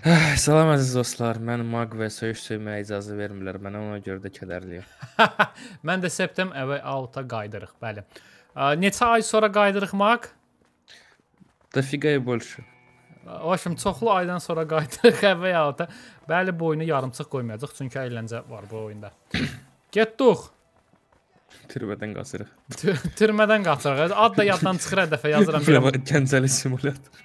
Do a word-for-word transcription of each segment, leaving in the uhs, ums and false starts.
Salam əziz dostlar, mən Maq və söyüş söyməyə icazə vermirlər. Mənə ona görə də kədərliyəm. Mən də septem evə alta qaydırıq, bəli. Neçə ay sonra qaydırıq Maq? Dafiqaya больше. Başım çoxlu aydan sonra qaydırıq evə alta. Bəli, bu oyunu yarımçıq qoymayacaq, çünki əyləncə var bu oyunda. Getdik. Türbədən qaçırıq. Türmədən qaçırıq. Ad da yaddan çıxır hər dəfə yazıram. Gəncəli simulator.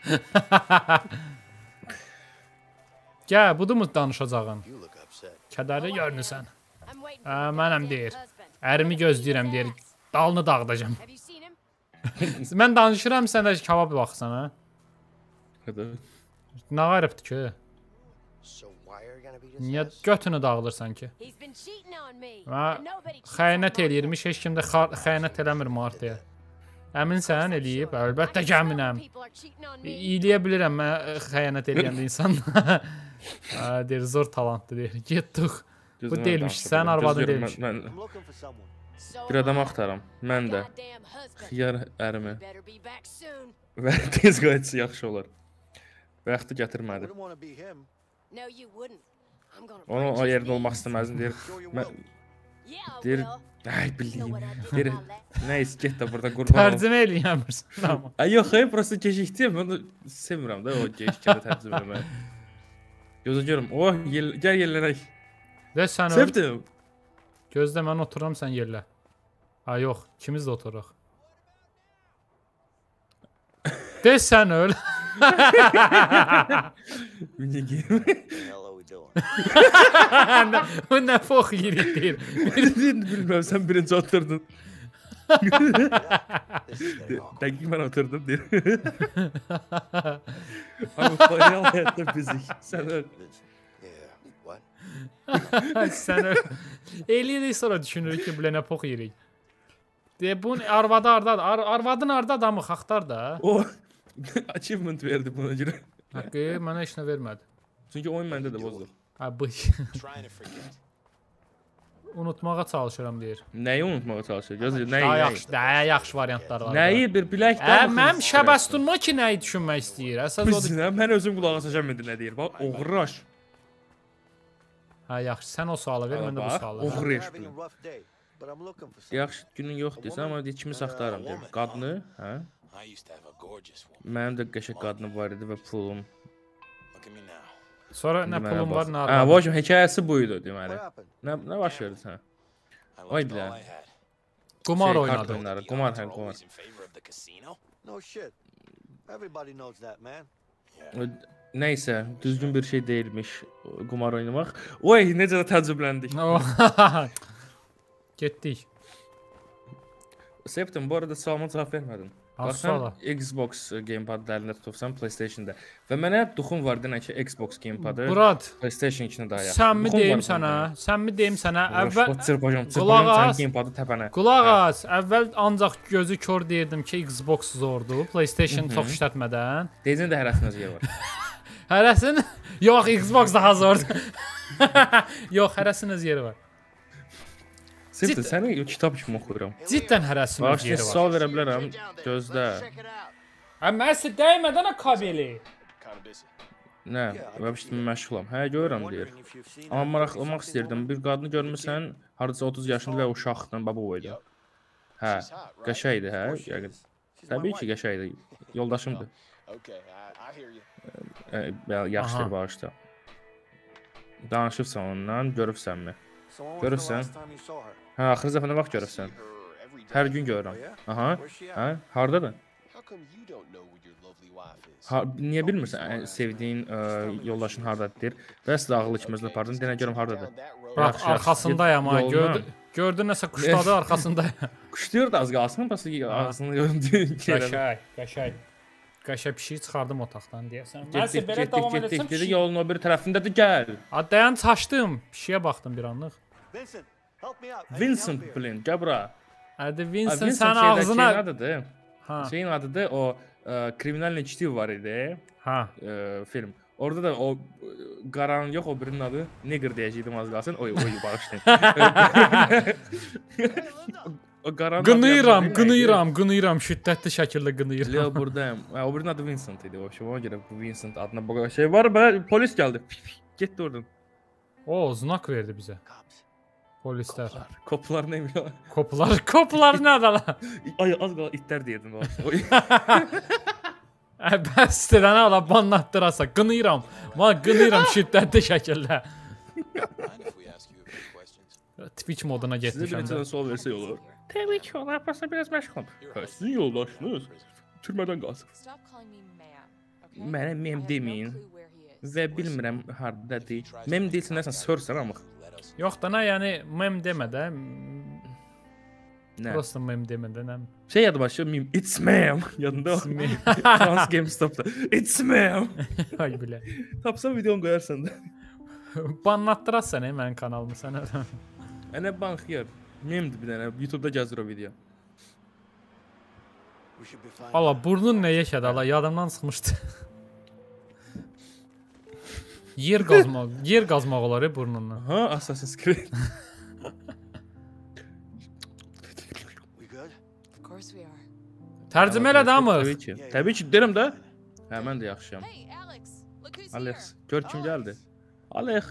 Gəl, budur mu danışacağın? Kədərli görünürsən. Mənəm deyir. Ərimi gözləyirəm deyir. Dalını dağıdacam. Mən danışıram, sən də kebab baxsan, hə? Nə qaribdir ki? Niyə götünü dağıdırsan ki? Xəyanət eləyirmiş, heç kim də xəyanət eləmir Martiyə. Əminsən eləyib? Əlbəttə ki, əminəm. İyiliyə bilirəm, mən xəyanət eləyəndə insan. Deyir, zor talantlı deyir. Getdik. Bu deyilmiş, sən arvadın deyilmiş. Bir adam axtaram, mən də. Xiyar ərimi. Və tez qayıtsı yaxşı olar. Bəxti gətirmədi. Onu o yerdə olmaq istəməzdim, deyir. Deyir, ay bildiyim. Deyir, neyse, get də burada qurban ol. Tərcümə eləyəmirsən. Yox, prosto gecikdim, onu sevmirəm də o gecikədə tərcümə eləməyi. Gözə görüm, oh, gəl yerlərək. Və sən öl. Sevdim. Gözlə, mən otururam, sən yerlə. Ha, yox, ikimiz də oturuq. De sən öl. Bu nə fox yerik deyir. Bilməm, sən birinci oturdun. Dəqiq mən oturdum deyir. Ama real həyatda bizik. Sən öl. Sən öl. Eləyirik sonra düşünürük ki, bilə nə fox yerik. De, bu arvadı ardadır. Ar arvadın arda adamı xaxtar da. O achievement verdi buna görə. Haqqı, mənə heç nə vermədi. Çünki oyun məndə də bozdu. Ha, bu. Unutmağa çalışıram deyir. Nəyi unutmağa çalışır? Gözlə, nəyi? Daha yaxşı, daha yaxşı variantlar var. Nəyi? Bir bilək də. Mənim şəbəstunma ki, nəyi düşünmək istəyir? Əsas odur. Mən özüm qulağa asacağım indi nə deyir. Bax, oğraş. Ha, yaxşı, sən o sualı ver, mən də bu sualı. Oğraş. Yaxşı, günün yox deyirsən, amma deyir, kimi saxtarım deyir. Qadını, hə? Mənim də qəşək qadını var idi və pulum. Sonra nə pulum var, nə arvadım. Hə, başım, hekayəsi buydu deməli. Nə baş verdi sən? Oy bilə. Qumar oynadı. Qumar, hə, qumar. Nəysə, düzgün bir şey deyilmiş qumar oynamaq. Oy, necə də təəccübləndik. Getdik. Septim, bu arada sualıma cavab vermədin. Baxsan, Xbox gamepad'ı əlində tutubsan PlayStation-da. Və mənə duxum var denən ki, Xbox gamepad'ı PlayStation ikinə daha yaxşı. Sən mi deyim sənə? Sən mi deyim sənə? Əvvəl qulaq as, gamepad'ı təpənə. Qulaq as. Əvvəl ancaq gözü kör deyirdim ki, Xbox zordur. PlayStation çox işlətmədən. Deyəcən də hərəsinin öz yeri var. Hərəsinin? Yox, Xbox daha zordur. Yox, hərəsinin öz yeri var. Cidden səni kitab kimi oxuyuram. Cidden hərəsinin öz yeri var. Başda sual verə bilərəm. Gözlə. Mən sizə dəymədənə kabeli. Nə? Vəbşdə məşğulam. Hə, görürəm deyir. Amma maraqlamaq istəyirdim. Bir qadını görmüsən, hardasa otuz yaşında və uşaqla baba boyda. Hə, qəşəkdir, hə? Təbii ki, qəşəkdir. Yoldaşımdır. Yaxşıdır, bağışda. Danışıbsan ondan, görübsənmi? Görürsən? Hə, axırı dəfə nə vaxt görürsən? Hər gün görürəm. Aha, hə, hardadır? Niyə bilmirsən sevdiyin yoldaşın hardadır? Və siz ağıl ikimizlə pardon, denə görüm hardadır. Bax, arxasındayam ha, gördün nəsə quşladı arxasındayam. Quşlayır da az qalsın, bəs ağzını gördüm. Qəşək, qəşək. Qəşək pişiyi çıxardım otaqdan deyəsən. Getdik, getdik, getdik, getdik, yolun o bir tərəfindədir, gəl. Dayan, çaşdım, pişiyə baxdım bir anlıq. Vincent, bilin, gəl bura. Hadi Vincent, sən ağzına... Şeyin adıdır, şeyin adıdır, o Kriminalni Çitiv var idi, film. Orada da o qaranın yox, o birinin adı Neger deyəcəkdim az qalsın. Oy, oy, bağışlayın. O qaranın Qınıyıram, qınıyıram, qınıyıram, şiddətli şəkildə Leo qınıyıram. buradayım. Ha, o birinin adı Vincent idi. O şey ona görə bu Vincent adına bu şey var. Ben polis geldi. Getdi oradan. O, znak verdi bizə. Polislər. Koplar ne biliyor? Koplar, koplar nədir lan? Ay az qala itlər deyirdim o. Bəsdir, nə ala banlatdırasa, qınıyıram. Mən qınıyıram şiddətli şəkildə. Twitch moduna Sizə bir getmişəm. neçədən sual versək olur. Təbii ki, olar. Pasta biraz məşğulam. Sizin yoldaşınız türmədən qalsın. Mənə mem deməyin və bilmirəm hardadır. Mem deyilsən nəsən sörsən amma. Yox da nə, yəni mem demə də. Nə? Prosta mem demə də, nə? Şey yadıma düşüyor, meme. It's ma'am. Yadında o. Trans GameStop'da. It's ma'am. Ay bilə. Tapsan videonu qoyarsan da. Banlatdırasan ey mənim kanalımı sənə. Ənə bank yer. Memdir bir dənə. YouTube'da gəzir o video. Allah burnun nə yaşadı Allah, yadımdan çıxmışdı. Yer qazmaq, yer qazmaq olar ey burnundan. Ha, Assassin's Creed. Tərcümə elə də mı? Təbii ki. Təbii ki, deyirəm də. Hə, mən də yaxşıyam. Alex, gör kim gəldi. Alex.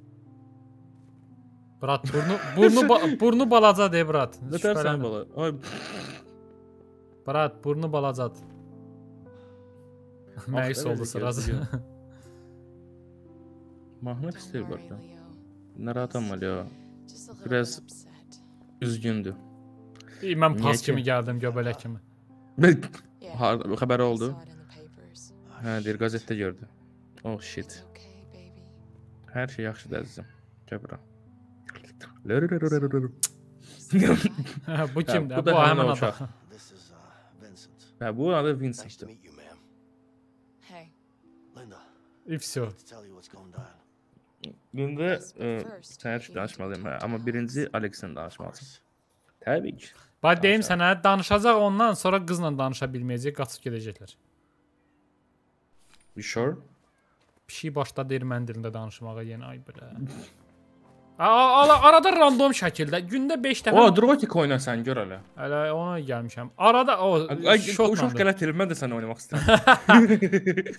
Brat, burnu burnu ba burnu balaca de brat. Nətərsən bala? Ay. Brat, burnu balacadır. Məyus oldu sırası. Mahnı istəyir burada. Narahat amma Leo. Biraz üzgündür. Mən pas kimi gəldim, göbələk kimi. Xəbər oldu. Hə, deyir, qəzetdə gördü. Oh shit. Hər şey yaxşıdır əzizim. Gəbra. Bu kimdir? Bu Bu da həmin həmin o adam. uşaq. Hə, bu adı Vincent'dir. И всё. İndi sənə heç danışmalıyım, hə, amma birinci Alex'in danışmalısın. Təbii ki. Bax deyim sənə, danışacaq ondan sonra qızla danışa bilməyəcək, qaçıb gedəcəklər. You sure? Pişik başladı erməni dilində danışmağa yenə, ay belə. Arada random şəkildə, gündə beş dəfə... O, Drotik oyna sən, gör hələ. Hələ ona gəlmişəm. Arada o, şotlandı. Uşaq qələt edir, mən də sənə oynamaq istəyirəm.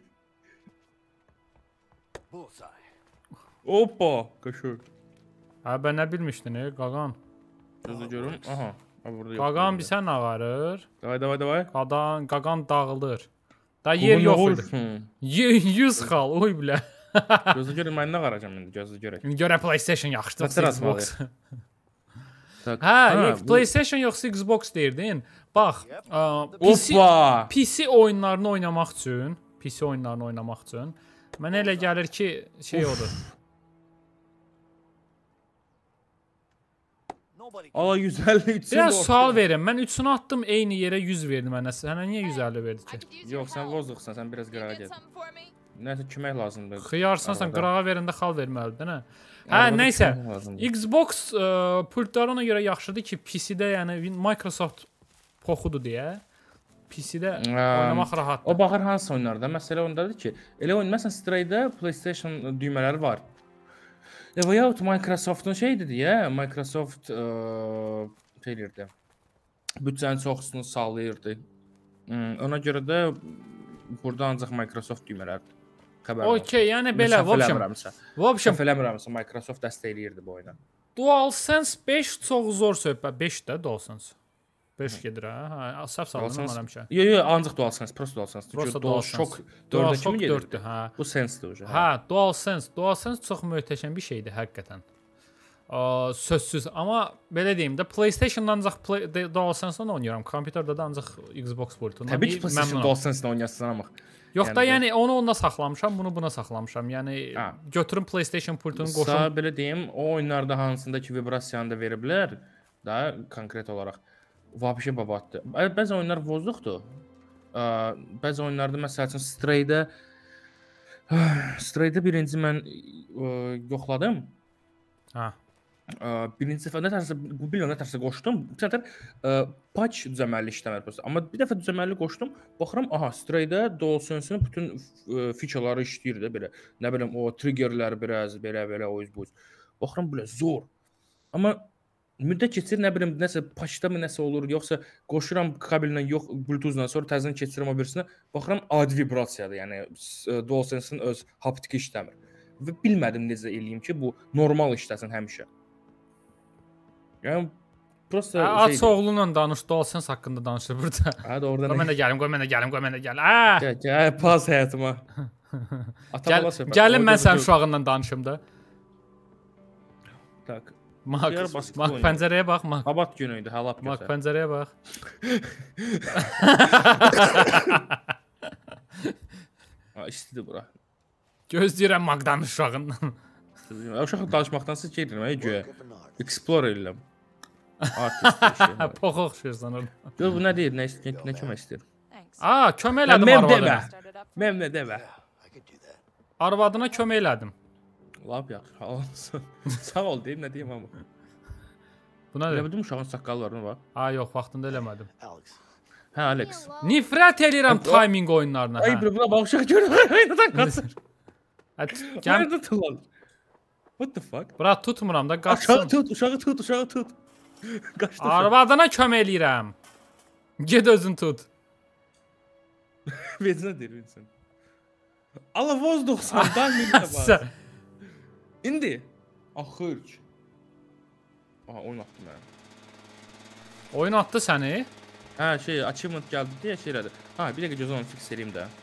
Hoppa, qaşır. Hə, bən nə bilmişdin, ey, qaqan? Gözlə görüm, aha. Qaqan bir sən ağarır. Davay, davay, davay. Qaqan, qaqan dağılır. Da yer yox idi. yüz xal, oy bilə. Gözlə görüm, mən nə qaracam indi, gözlə görək. İndi görə PlayStation yaxşıdır, Xbox. Hə, PlayStation yoxsa Xbox deyirdin. Bax, P C oyunlarını oynamaq üçün, P C oyunlarını oynamaq üçün mənə elə gəlir ki, şey odur. Ala yüz əlli üçün. Biraz sual verin. Mən üçünü attım, eyni yerə yüz verdi mənə. Sənə niyə yüz əlli verdi ki? Yox, sən vozduqsan, sən biraz qırağa get. Nəsə kömək lazımdır. Xıyarsan, sən qırağa verəndə xal verməlidir, nə? Hə, nəysə. Xbox pultları ona görə yaxşıdır ki, P C-də, yəni Microsoft poxudur deyə. P C-də oynamaq rahatdır. O baxır hansı oyunlarda. Məsələ ondadır ki, elə oyun məsələn Stray-də PlayStation düymələri var. Və yaxud Microsoftun şeydir deyə, Microsoft şey edirdi. Büdcənin çoxusunu sağlayırdı. Ona görə də burada ancaq Microsoft düymələrdir. Okey, yəni belə, vəbşəm eləmirəmsə, Microsoft dəstəkləyirdi bu oyunu. DualSense beş çox zor söhbət. beş də DualSense. beş gedir hə. Səhv saldım eləmişəm. Yox, yox, ancaq DualSense, prosta DualSense. Prosta DualShock dördə kimi gedir? dörddür, hə. Bu Sense-dir hə. Hə, DualSense, DualSense çox möhtəşəm bir şeydir həqiqətən. Sözsüz, amma belə deyim də PlayStation-dan ancaq DualSense-dan oynayıram. Kompüterdə də ancaq Xbox pultundan. Təbii ki, PlayStation DualSense-dan oynayırsan amma. Yox da, yəni onu onda saxlamışam, bunu buna saxlamışam. Yəni götürüm PlayStation pultunu qoşum. Sağ belə deyim, o oyunlarda hansında ki vibrasiyanı da verə bilər, da konkret olaraq. Vəbşə babatdır. Bəzi oyunlar vozduqdur. Bəzi oyunlarda məsəl üçün Stray-də Stray-də birinci mən yoxladım. Hə. Birinci dəfə nətərsə bu bilən nətərsə qoşdum. Bu səfər patch düzəməlli işləmir prosta. Amma bir dəfə düzəməlli qoşdum. Baxıram, aha, Stray-də DualSense-in bütün featureları işləyir də belə. Nə bilim o triggerlər biraz belə belə o yüz bu. Baxıram belə zor. Amma müddət keçir, nə bilim, nəsə paçda mı nəsə olur, yoxsa qoşuram kabellə, yox Bluetooth-la, sonra təzədən keçirirəm o birisinə, baxıram adi vibrasiyadır, yəni DualSense-in öz haptiki işləmir. Və bilmədim necə eləyim ki, bu normal işləsin həmişə. Yəni prosta Aç oğlunla danış, DualSense haqqında danışır burada. Hə, orada Qoy mənə gəlim, qoy mənə gəlim, qoy mənə gəlim. Hə! Gəl, gəl, pas həyatıma. Gəl, gəlin mən sənin uşağınla danışım da. Tak. Mak, Mak pəncərəyə bax, Mak. Abat günü idi, həlap götür. Mak pəncərəyə bax. Ha, istidir bura. Gözləyirəm Makdan uşağından. Uşaq danışmaqdansa gedirəm, ay göyə. Explore edirəm. Artist bir şey. Pox oxşuyursan orada. Gör bu nə deyir, nə istəyir, nə kömək istəyir. Aa, kömək elədim arvadına. Mənim nə demə. Arvadına kömək elədim. Lap yaxşı, halsın. Sağ ol deyim, nə deyim amma. Bu nədir? Elə bildim uşağın saqqallarına bax. Ha, yox, vaxtında eləmədim. Hə, Alex. Nifrət eləyirəm timing oyunlarına. Ay, buna bax, uşaq görür, oynadan qaçır. Gəl. What the fuck? Bura tutmuram da, qaçsın. Uşağı tut, uşağı tut, uşağı tut. Qaçdı. Arvadına kömək eləyirəm. Ged özün tut. Vecinə deyir, vecinə. Allah vozduksan, minə bax. İndi. Axır ki. Aha, oyun atdı mənə. Oyun atdı səni? Hə, şey, achievement gəldi deyə şey elədi. Ha, bir dəqiqə gözü onu fix eləyim də.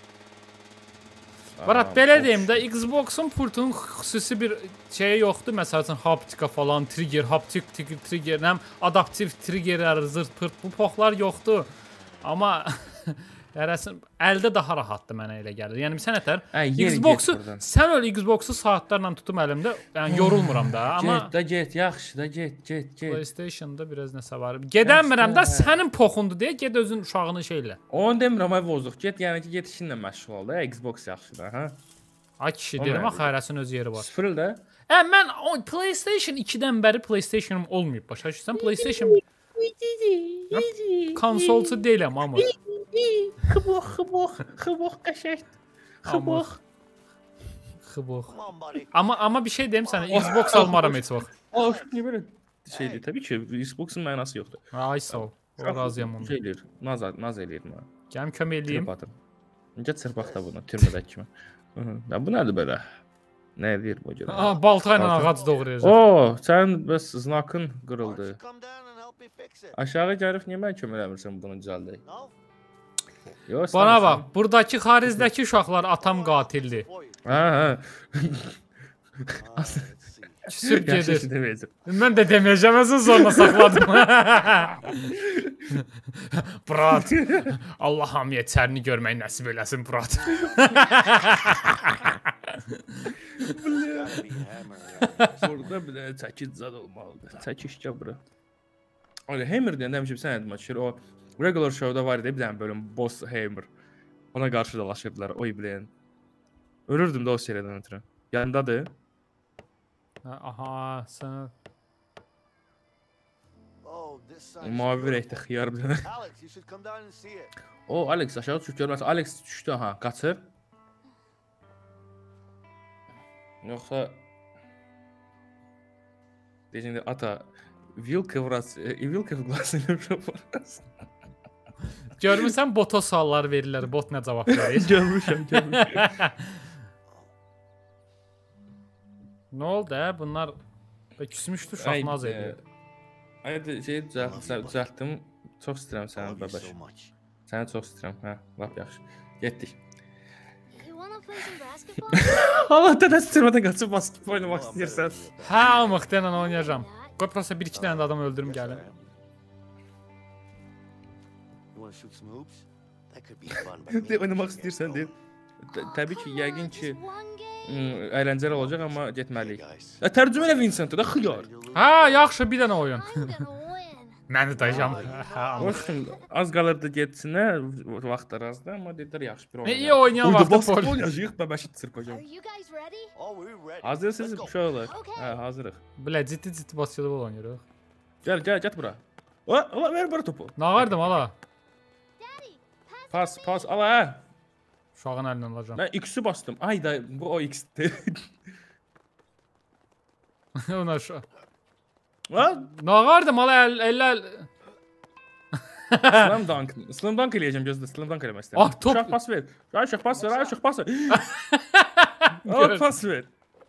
Barat, belə deyim də, Xbox-un pultunun xüsusi bir şeyi yoxdur. Məsəl üçün, haptika falan, trigger, haptik trigger, həm adaptiv triggerlər, zırt pırt, bu poxlar yoxdur. Amma Yarəsin, əldə daha rahatdır mənə elə gəlir. Yəni sən ətər Xbox-u, sən öyle Xbox-u saatlarla tutum əlimdə, yəni yorulmuram da. Amma get də get, yaxşı da get, get, get. PlayStation-da biraz nəsə var. Gedəmirəm də, sənin poxundur deyə get özün uşağını şeylə. Onu demirəm, ay vozduq. Get, yəni ki, get işinlə məşğul ol da. Xbox yaxşıdır, hə? Ay kişi, deyirəm, axı hərəsin öz yeri var. Sıfır da. Hə, mən PlayStation ikidən bəri PlayStation-ım olmayıb. Başa düşürsən, PlayStation konsolçu deyiləm, amma. Xıbox, xıbox, xıbox qəşəng. Xıbox. Xıbox. Amma amma bir şey deyim sənə, Xbox almaram heç vaxt. O niyə belə şeydir? Təbii ki, Xbox-un mənası yoxdur. Ay sağ ol. Razıyam ondan. Şey eləyir, naz naz eləyir mənə. Gəlim kömək eləyim. Get çırpaq da bunu, türmədəki kimi. Ya bu nədir belə? Nə edir bu görə? Aa, balta ilə ağac doğrayacaq. Oo, sən bəs znakın qırıldı. Aşağı gəlib niyə mən kömək eləmirsən bunu düzəldək? Yox, bana bax, buradakı xarizdəki uşaqlar atam qatildir. Hə, hə. Küsüb gedir. Mən də deməyəcəm, özün zorla saxladım. Brat, Allah hamıya çərini görmək nəsib eləsin, brat. Burada bir dənə çəkic zad olmalıdır. Çəkiş gəl bura. Öyle Hammer deyəndə həmişə bir sən yadıma düşür. O regular show-da var idi bir dənə bölüm Boss Hammer. Ona qarşı dalaşırdılar. Oy bilən. Ölürdüm də o seriyadan ötürü. Yanındadır. Aha, sən mavi bir rəngdə xiyar bir dənə. O, Alex aşağı düşüb görməz. Alex düşdü, aha, qaçır. Yoxsa deyəcəkdə ata Vilka vras, Vilka vlasını yaparız. Görmüsən bota suallar verirlər, bot nə cavab verir? Görmüşəm, görmüşəm. Nə oldu hə? Bunlar küsmüşdü, şahmaz edir. Ay, şey düzəltdim. Çox istəyirəm sənin bəbəş. Səni çox istəyirəm, hə, lap yaxşı. Getdik. Allah da sürmədən qaçıb basketbol oynamaq istəyirsən. Hə, muhtemelen oynayacağam. Qoy prosta bir iki dənə də adam öldürüm gəlim. Oynamaq istəyirsən deyil. Təbii ki, yəqin ki əyləncəli olacaq, amma getməliyik. Tərcümə elə Vincent-ə də xiyar. Hə, yaxşı, bir dənə oyun. Məni dayacam. Az qalırdı getsinə, vaxt arazda, amma dedilər yaxşı bir oyun. İyi oynayan vaxtda basketbol oynayacaq, bəbəşi çırpacam. Hazırsınız uşaqlar? Hə, hazırıq. Bilə, ciddi-ciddi basketbol oynayırıq. Gəl, gəl, get bura. Ala, ver bura topu. Nə vardım, ala? Pas, pas, ala, hə. Uşağın əlindən alacağım. Mən X-i bastım. Ay da, bu o X-dir. Ona uşaq. Nə vardı mala əllə Slam dunk. Slam dunk eləyəcəm gözlə. Slam dunk eləmək istəyirəm. Ah, top. Uşaq pas ver. Ay uşaq pas ver. Ay uşaq pas ver. Ay pas ver.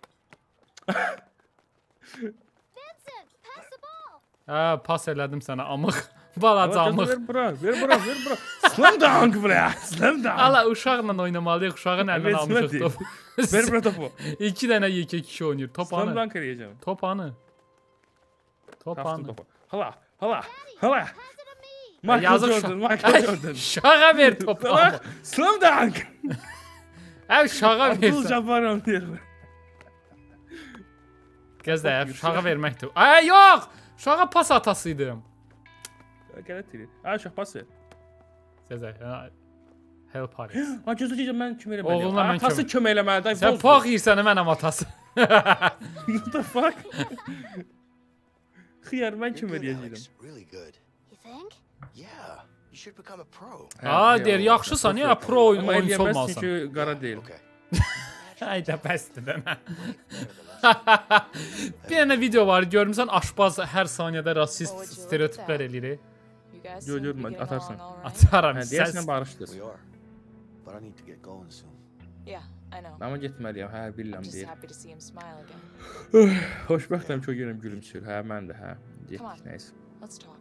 Hə, pas elədim sənə amıq. Balacamıq. Ver bura, ver bura, ver bura. Slam dunk bura. Slam dunk. Ala uşaqla oynamalıyıq. Uşağın əlindən almışıq topu. Ver bura topu. İki dənə yekə kişi oynayır. Top Slam anı. dunk eləyəcəm. Top anı. Top Tapdım anı. topu. Hala, hala, hala. Michael Yazıq Jordan, uşaq. Michael Jordan. Uşağa ver topu. Hala, Slam dunk. Hə, uşağa Abdul ver. Jabbar deyir. Gəzdə, uşağa verməkdir. Ay, yox! Uşağa pas atasıydım. Qələt edir. Ay uşaq pas ver. Gəzdə, help Paris. Ha gözləyəcəm mən kim eləməliyəm. Oğluna mən Atası kömək- kömək eləməlidir. Sən pax yirsən, mənəm atası. What the fuck? Xiyar mən kim eləyəcəyəm? Really good. You think? Yeah, you should become a pro. Aa, deyir, yaxşısan, ya pro oyun Amma oyunçu eləyəməz olmalısan. çünki qara deyil. Okay. Ay da bəsdir də. Bir dənə video var, görmüsən aşpaz hər saniyədə rasist stereotiplər eləyir. Yo, yo, mən atarsın. Ataram, Hə, səs. deyəsən barışdır. We are, but I need to get going soon. Yeah, I know. Amma getməliyəm, hə, I'm bilirəm just deyir. happy to see him smile again. Xoşbəxtəm, çox görüm gülümsür. Hə, mən də, hə. Come on. Getdik, nəysə. Let's talk.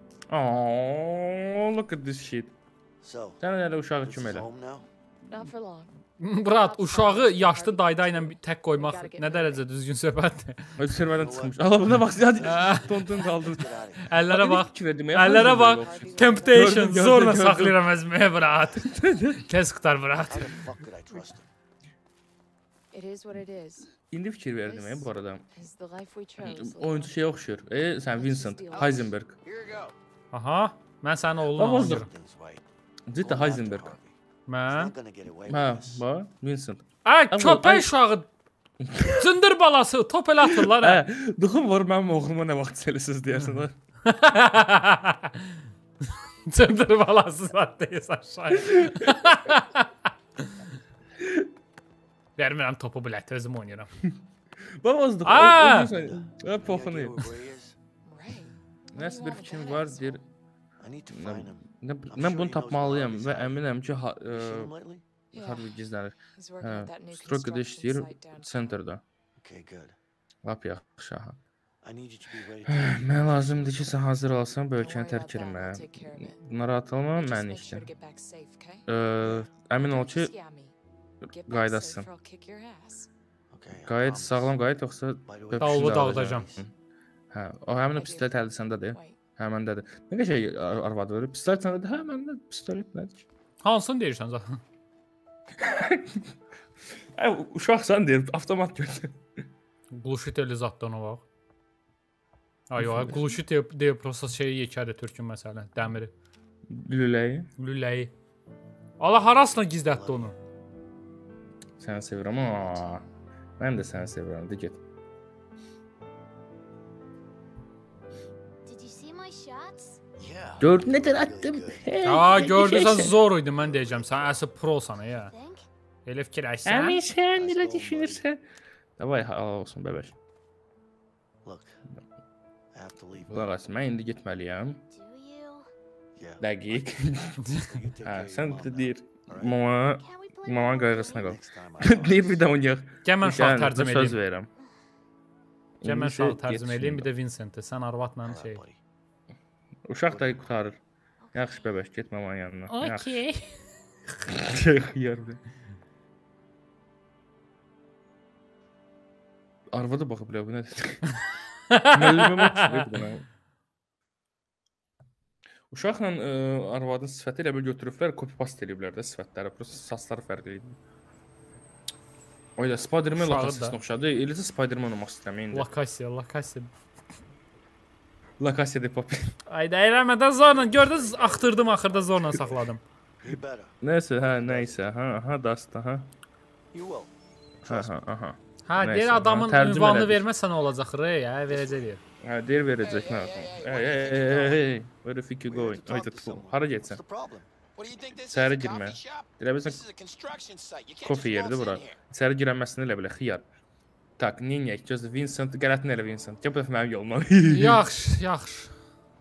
Oh, look at this shit. So, Sən elə uşağı this kim is elə? home now? Not for long. Brat, uşağı yaşlı dayda ilə tək qoymaq nə dərəcə düzgün söhbətdir. Öz sürmədən çıxmış. Allah buna bax, hadi. Hə. Tontun qaldı. Get out of here. Əllərə bax. Fikir verdim, Əllərə yapma bax. böyle olsun. Temptation Gördüm, gördüm, zorla gördüm. saxlayıram özümə, brat. Tez qutar, brat. How the fuck could I trust him? It is what it is. İndi fikir verdim ya bu arada. It's the life we chose. Oyuncu şeye oxşur. E, sən Vincent Heisenberg. Here you go. Aha, mən sənin oğlun Babazdır. oynayıram. Things right. Ciddi Hold on to Heisenberg. Harvey. He's Mən. not gonna get away Hə, with this. bax, Vincent. Ay, Ama- köpək ay- uşağı. Cındır balası, top elə atırlar. Hə, Hə. duxum var mənim oğluma nə vaxt selisiz deyərsən. ha? Cındır balası zaddayız aşağıya. Vermirəm topu bilət, özüm oynayıram. Babazdır. Aa! Hə, Any poxunu. idea where he is? Ray. Nəsə bir fikrim var, deyir. I need to Nə- find him. nə- Mən bunu tapmalıyam və əminəm ki, ha- You seen ə, him lately? Yeah, Harvey gizlənir. he's working Hə, at that new Stroke'da construction işləyir, site downtown. centerda. Okay, good. Lap yaxşı. ha. I need you to be ready to Mən lazımdır ki, sən hazır olsan bu Don't ölkəni worry tərk about that, etməyə. I'll take care of it. Narahat olma, Just mən make işlə. sure to get back safe, okay? Ə, Əmin ol ki, Don't scam me. Get back qaydasın. safe or I'll kick your ass. Okay, I Qayıt, promise. sağlam qayıt, yoxsa By the way, öpüşünü Davulu də dağıdacam. alacağam. Hə, o həmin o pistolet əldə səndədir. Wait, Hə, məndədir. Nə qəşəng ar- arvadı verir. Pistolet səndədir. Hə, məndə pistolet nədir? Hansını deyirsən zaten? Hə, uşaqsan deyir, avtomat götür. Gluşit eli zatdan o bax. Ay yox, gluşit deyə deyə prosta şeyi yekədir türkün məsələn, dəmiri, Lüləyi. lüləyi. Allah harasına gizlətdi onu? Səni sevirəm. Aa, mən də səni sevirəm. De get. Did you see my shots? Yeah. Gördün nə qədər attım. Aa, gördünsən zor idi mən deyəcəm. Sən əsl prosan ya. Think? Elə fikirləşsən. Əmin sən elə düşünürsən. Davay, halal olsun bəbəş. Look, I have to leave. Qulaq as, mən indi getməliyəm. Do you? Yeah. Dəqiq. You take Hə, care of sən your mom də now, deyir. all right? Mama, Can we play mama more qayğısına games? qal. Next time I Deyir promise. bir də oynayaq. Gəl mən şah Yəni, tərcümə söz edeyim. verirəm. Gəl mən İndi şah isə tərcümə get edeyim bir şimdi. də Vincent. Sən arvatla All şey. right, buddy. Uşaq da qurtarır. Yaxşı bəbəş, get mamanın yanına. Okay. Xiyar bir. Arvada baxıb elə bu nədir? Müəllimə baxıb buna. Uşaqla ə, arvadın sifəti elə bil götürüblər, copy paste eləyiblər də sifətləri, prosta saçları fərqli idi. Oyda Spider-Man Uşağı lokasiyasına da. oxşadı. Eləcə Spider-Man olmaq istəmirəm indi. Lakasiya, lakasiya. La Casa de Papel. Ay da eləmədən zorla gördünüz, axtırdım axırda zorla saxladım. You better. Nəsə, hə, nəysə, hə, ha, dasta, ha. You will. Ha, ha, aha. Hə, Nəysə, deyir hə, adamın tərcümə ünvanını elədik. verməsən nə olacaq? Rey, hə, verəcək deyir. Hə, deyir verəcək nə yapım. Hey, hey, hey, hey. Where the fuck you We have going? to Ay talk da to tu. someone. Hara What's getsən? the problem? What do you think this İçəri is? A girmə. coffee shop? Elə This bilirsən is a construction site. You can't kofe just yeridir waltz bura. in here. İçəri girənməsini elə bilə xiyar. Tak, neyək? Gözlə, Vincent, qələtini elə Vincent. Gəl bu dəfə mənim yolumdan. Yaxşı, yaxşı.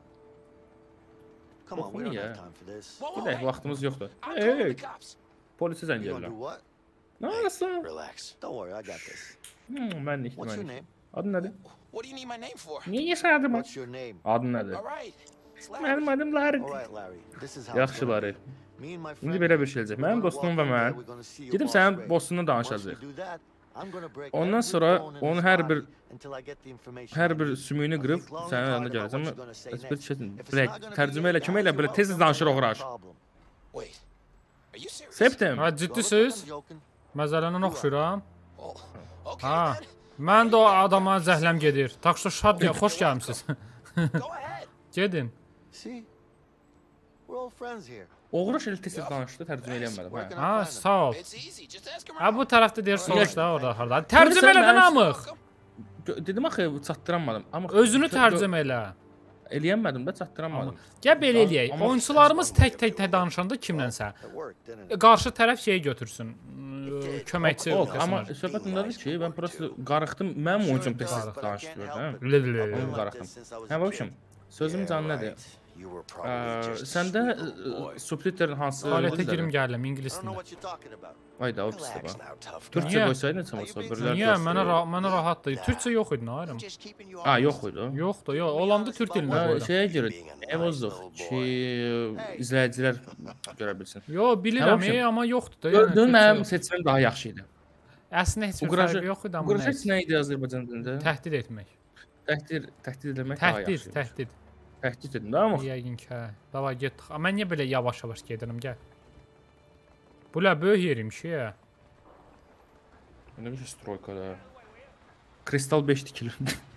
Come on, we don't Yeah. have time for this. Gedək, vaxtımız yoxdur. I'll call Hey, the cops. polisi zəng You gonna do edirəm. what? Nasıl? Relax. Don't worry, I got this. Hmm, mənlik, What's your mənlik. name? Adın nədir? What do you need my name for? Niyə yaşadın? What's your name? Adın nədir? All right. It's Larry. Mənim adım Larry. All right, Larry. This is how it's Yaxşı, gonna Larry. be. Me and my İndi friend, belə bir şey olacaq. we're Mənim gonna dostum walk və in there, mən we're gonna see your gedib boss sənin grave. bossunu Once we danışacağıq. do that, I'm gonna break Ondan every sonra bone in onun his hər body bir until I get the information hər I bir need. sümüyünü Now qırıb think long and sənin yanına hard about gələcəm. what Amma you're gonna say bir next. şey If it's bilək, not gonna be tərcümə elə it, kömək elə that's belə your tez well, danışırıq no uğraş. problem. Wait. Are you serious? Septim. Ha, Don't ciddisiz? look like I'm joking. Məzələnə oxşuram. Oh, okay Ha. then. Mən də o adama zəhləm gedir. Takşo şad ya, xoş gəlmisiniz. Go ahead. Gedin. See? We're all friends here. Uğraş elə tez danışdı, tərcümə eləyəmədim. Where Hə. can I Ha, find him? sağ ol. It's easy. Just ask him Ha, bu around. tərəfdə deyir soruş da orada harda. Tərcümə Görürsən, elə mən- namıq. Gö- Dedim axı çatdıramadım. Amma Özünü gö- tərcümə elə. eləyəmədim də çatdıramadım. Gəl belə eləyək. Amma- Oyunçularımız tək-tək danışanda kimlənsə It worked, didn't it? qarşı tərəf şeyi götürsün. ıı, Köməkçi Ok, amma olsun. söhbət ondadır ki, mən prosta qarıxdım. Mənim oyuncum tez Sure it does, but I danışdırır, can't hə? help it. Lə, lə, lə. I've been Onu like qarıxdım. this since I was Hə, a bu kid. kim? Sözüm Yeah, canı nədir? right. You were probably Ə, just a Səndə sweet little boy. subtitlerin hansı? Alətə dildə? girim gələm I don't ingilis know dilində. what you're talking about. Vay da, o pisdir Relax bax. now, tough guy. Türkçə Niyə? qoysaydın heç olmasa biriləri. Niyə? görsün. Mənə ra mənə rahatdır. Türkçə yox idi, nə ayrım? I'm just keeping you Ha, honest. yox idi. Yoxdur, yox. Olanda türk dilində Hə, qoyuram. şeyə görə evozuq ki, izləyicilər görə bilsin. Yo, Hə, bilirəm, baxın. ey, amma yoxdur da. Gördün, Türkçə mənim yox. seçimim daha yaxşı idi. Əslində heç bir Uğraşı- fərqi yox idi amma Quracaq nə? nə idi Azərbaycan dilində? Təhdid etmək. Təhdid, təhdid etmək daha Təhdid, yaxşı. təhdid. Təhdid edin, da amma. Yəqin ki, hə. Davay get. Amma mən niyə belə yavaş-yavaş gedirəm, gəl. Bula böyük yerim ki. ya. Nə bir stroykada. Kristal beş dikilir.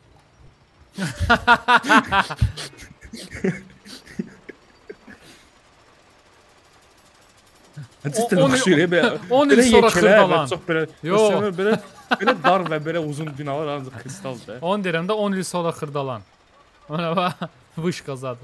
Cidden on il- oxşuyur belə. on il belə sonra yekələr və xırdalan. Çox belə. Yox. Yox. Belə belə dar və belə uzun binalar ancaq kristaldır. on deyirəm də on il sonra xırdalan. Ona bax, vış qazadı.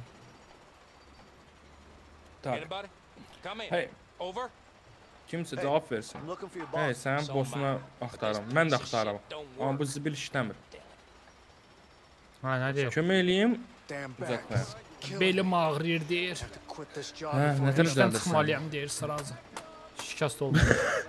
Tak. Anybody? Come in. Hey, Over. kimsə cavab versin. I'm looking for your Hey, boss. sənin bossuna axtarıram. Mən də axtarıram. Amma bu zibil işləmir. Ha, nə deyir? Kömək eləyim. Damn Uzatma. Belim ağrıyır deyir. Quit this job Hə, before I nədən get İşdən düzəldirsən? çıxmalıyam deyir sırazı. Şikast oldu.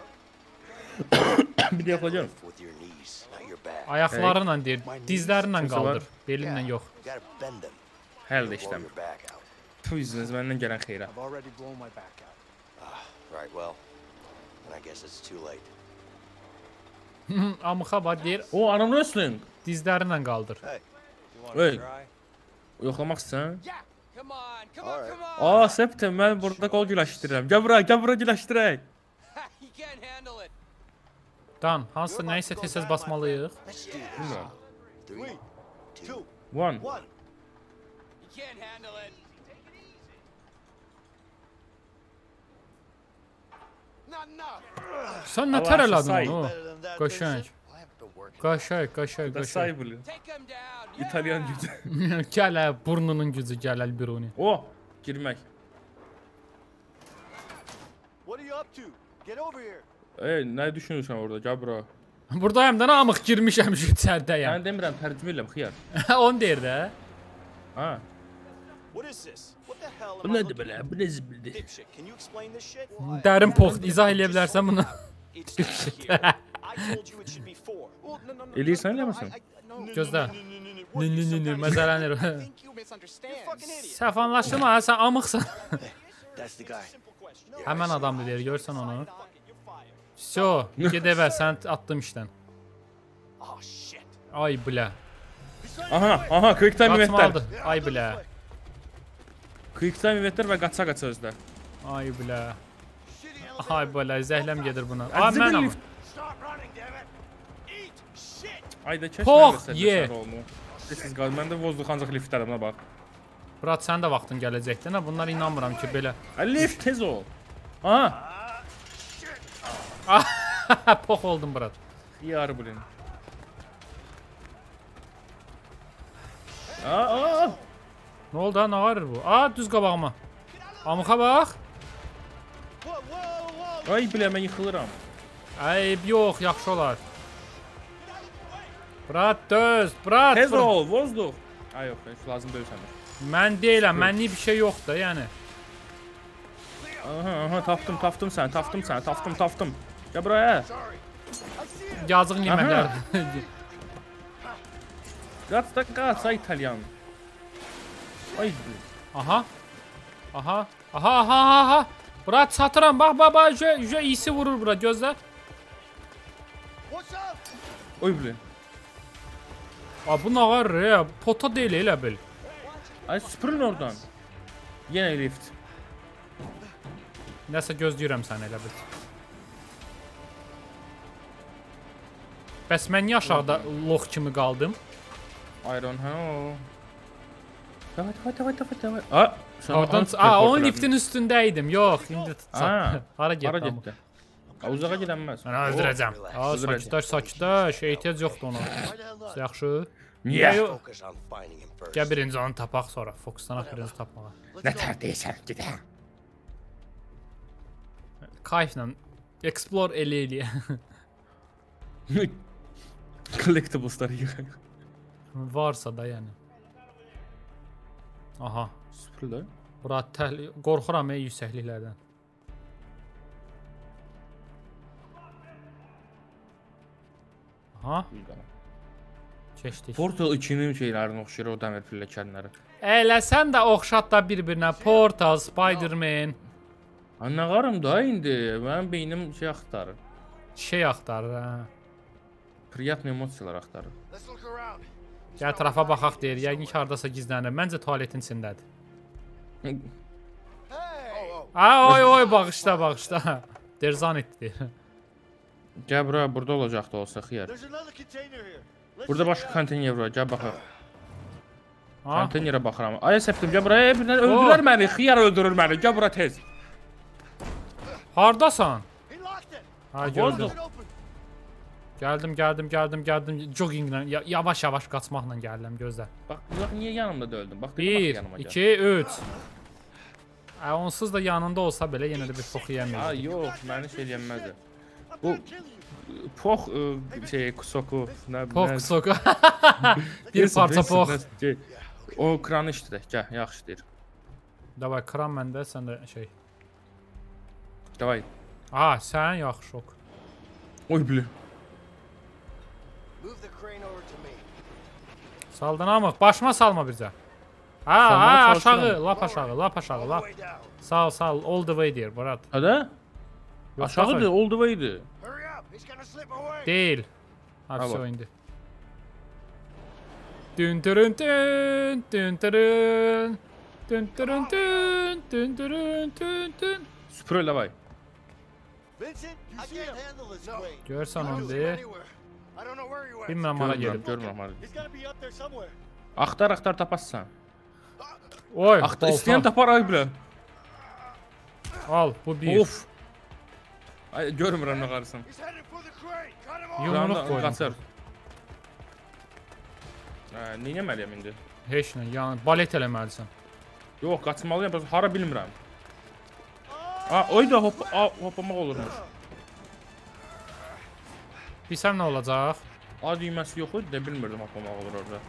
Bir də yapacağım. with your knees, not your back. Ayaqlarıyla deyir, dizlərinlə Kimsə var? qaldır. Belinlə yox. You gotta bend them. Həll də Blow işləmir. your back out. Tu yüzünüz məndən gələn xeyrə. I've already blown my back out. Right, well, then I guess it's too late. Amıxa bax deyir, O, anam wrestling. dizlərinlə qaldır. Hey, Hey, yoxlamaq istəyirsən? Yeah. Come on. Come on. Alright. Come on. Aa, Septim, mən burada qol güləşdirirəm. Gəl bura, gəl bura güləşdirək. You can't handle it. Dan, hansısa nə isə tez-tez basmalıyıq. let's do this. Bilmirəm. Three, two, One. one. You can't handle it. Not enough. Sən nə Allah tər aşkına, elədin say. onu? Better than that, Qəşəng. Vincent. I haven't been working. Qaşay, qaşay, Da qaşay. say bilin. Take him down. Yeah. İtalyan gücü. Gəl, hə, burnunun gücü gəl Elbiruni. O, girmək. What are you up to? Get over here. Ey, nə düşünürsən orada? Gəl bura. Buradayım da namıq girmişəm şu içərdəyəm. Mən demirəm, tərcümə edirəm, xiyar. On deyir də. Ha. What is this? What the hell Bu am I nədir looking belə? Bu nə zibildir? Dipshit, can you explain this shit? Dərin poxt izah edə bilərsən bunu. It's not here. I told you it should be four. Well, no, no, no, Eləyirsən, no, no, eləmirsən? I- I- no, no, Gözlə. no, no, no, no, no. Nı What are you, nı some nı nı kind of məzələnir. idiot? I think you misunderstand. You're fucking idiot. Səhv anlaşılma, hə, sən amıqsan. That's the guy. Simple question. Həmən adamdır deyir, görsən onu. You're fired. Vso, get evə, sən attım işdən. Oh shit. Ay bilə. Aha, aha, quick time eventlər. Qaçmalıdır. Ay bilə. Quick time eventlər və qaça-qaça özdə. Ay bilə. Ay bilə, zəhləm gedir buna. Ay Zibil mən lift. Stop running, damn it. Eat shit. Ayda keç Pox, mən ye. göstərdim rolunu. Siz qal, mən də vozduq ancaq liftlərəm, nə bax. Brat, sən də vaxtın gələcəkdir, nə? Bunlar inanmıram ki, belə. Ha, lift tez ol. Aha, Pox oldum, brat. xiyar bilin. Aa, aa. Nə oldu ha, nə ağrır bu? Aa, düz qabağıma. Amıxa bax. Whoa, whoa, whoa. Ay bilə, mən yıxılıram. Ay, yox, yaxşı olar. Brat döz, brat. Tez brat. ol, vozduq. Ay yox, heç lazım deyil sənə. Mən deyiləm, mənlik bir şey yoxdur, yəni. Aha, aha, tapdım, tapdım səni, tapdım səni, tapdım, tapdım. Gəl buraya. Yazıq niməklər. Qaç da qaç, ay İtalyan. Ay. Aha. Aha. Aha, aha, aha. Brat satıram, bax, bax, bax, yüce, yüce iyisi vurur bura, gözlə. Oy bilin. Aa, bu nə var ya, pota deyil elə bil. Ay süpürün oradan. Yenə lift. Nəsə gözləyirəm səni elə bil. Bəs mən niyə aşağıda lox kimi qaldım? I don't know. Davay, davay, davay, davay, davay. Aa, sən Oradan, aa, onun liftin üstündə idim. Yox, indi Aa, hara getdi? hara getdi? Aa, uzağa gedənməz. Mən öldürəcəm. Aa, Öldürəcəm. sakitləş, sakitləş. Ehtiyac yoxdur ona. Yaxşı. Niyə? Focus on finding him first. Gəl birinci onu tapaq sonra. Fokuslanaq birinci tapmağa. Nə tər deyirsən, gedək. Kayfla explore elə-elə. Collectibles'ları yığaq. Varsa da yəni. Aha. Süpürlər. Bura təhl qorxuram ey yüksəkliklərdən. Aha, keçdik. Portal ikinin şeylərini oxşayır o dəmir pilləkənləri. Elə sən də oxşat da bir-birinə. Portal, Spider-Man. Ha, nə qarım da indi? Mənim beynim şey axtarır. Şey axtarır, hə. Priятные emosiyalar axtarır. Let's look around. Gəl ətrafa baxaq deyir. Yəqin ki, hardasa gizlənir. Məncə tualetin içindədir. Hey! Oh, oh. Ay, oy, oy, bağışla, bağışla. Derzan etdi. Gəl bura, burada olacaqdı olsa xiyar. There's another container here. Let's Burada check başqa it out. konteyner var, gəl baxaq. Ha? Konteynerə baxıram. Ay səptim, gəl buraya, birdən öldürər məni, xiyar öldürür məni. Gəl bura tez. Hardasan? He locked it. Ha, gördüm. Oldu. It open. Gəldim, gəldim, gəldim, gəldim. Jogginglə, ya yavaş-yavaş qaçmaqla gəldim, gözlə. Bax, bax niyə yanımda da öldün? Bax, bax bir, yanıma gəl. iki, üç. Ə, onsuz da yanında olsa belə yenə də bir fox yemir. Ay, yox, məni şey eləyənməzdi. I'm Bu gonna kill you. pox ıı, şey kusoku, nə Pox nə- soku. bir Neyse, parça neyse, pox. neyse, şey, o kranı işdirək, gəl, yaxşı deyir. Davay, kran məndə, sən də şey. Davay. Aha, sən yaxşı şok. Oy bile. Move the crane over to me. Saldın amıq, başıma salma bircə. Ha, Salmağa ha, çalışıram. aşağı, lap aşağı, lap aşağı, All lap. the way down. Sal, sal, all the way deyir, Murat. Hadi. Yox, Aşağıdır, baxın. all the way'dir. Hurry up. He's gonna slip away. Deyil. Ha, Ha, все bak. indi. Dün dürün dün, dün dürün. Dün dürün dün, dün dürün dün dün. Süpür elə vay. Vincent, I can't handle this crane. Görsən I don't onu see him de. anywhere. I don't know where he went. Bilmirəm hara Görmürəm, gedib. görmürəm. hara. He's gotta be up there somewhere. Axtar, axtar tapassan. Oy, Axtar, balta. istəyən tapar ay bilə. Al, bu bir. Of. Ay, görmürəm nə qarısın. He's headed for the crane. Cut him off. Yumruq Yumruq qoydum. qaçır. Hə, neynəməliyəm indi? Heç nə, yəni balet eləməlisən. Yox, qaçmalıyam, bəs hara bilmirəm. Aa, oy da hop, a, hoplamaq olurmuş. Bilsən nə olacaq? A düyməsi yox idi də bilmirdim hoplamaq olur orada.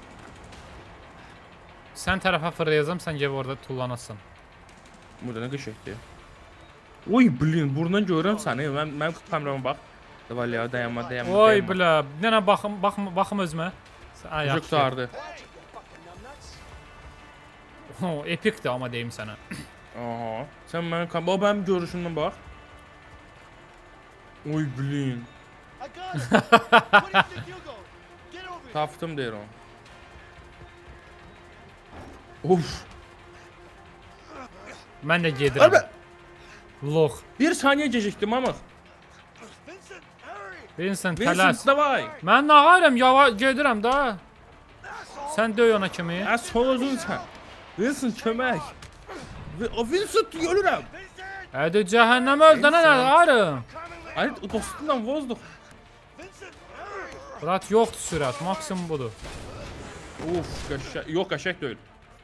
Sən tərəfə fırlayacam, sən gəl orada tullanasan. Burada nə qəşəngdir. Oy, bilin, buradan görürəm səni. Mən mənim kamerama bax. Davay ya, dayanma, dayanma. Oy dayanma. bilə, bir dənə baxım, baxım, baxım özümə. Ay, Çocuk yaxşı. sardı. Ho, epikdir amma deyim sənə. Aha. Sən mənim kam, bax mənim görüşümdən bax. Oy, bilin. I got it. Where do you think you're going? Get over here. Tapdım deyir o. Of. Mən də gedirəm. Əlbə. Lox. Bir saniyə gecikdim amma. Vincent, hurry. Vincent, Vincent, tələs. davay. Mən nağarım, yava gedirəm də. Sən döy ona kimi. Ə, soluzun sən. Vincent, kömək. Vi- O Vincent, ölürəm. Vincent, Hədi cəhənnəm öldənə nə nağarım. coming Ay, with dostundan vozduq. Vincent, hurry. Murat yoxdur sürət, maksimum budur. Uf, qəşəng. Yox, qəşəng deyil.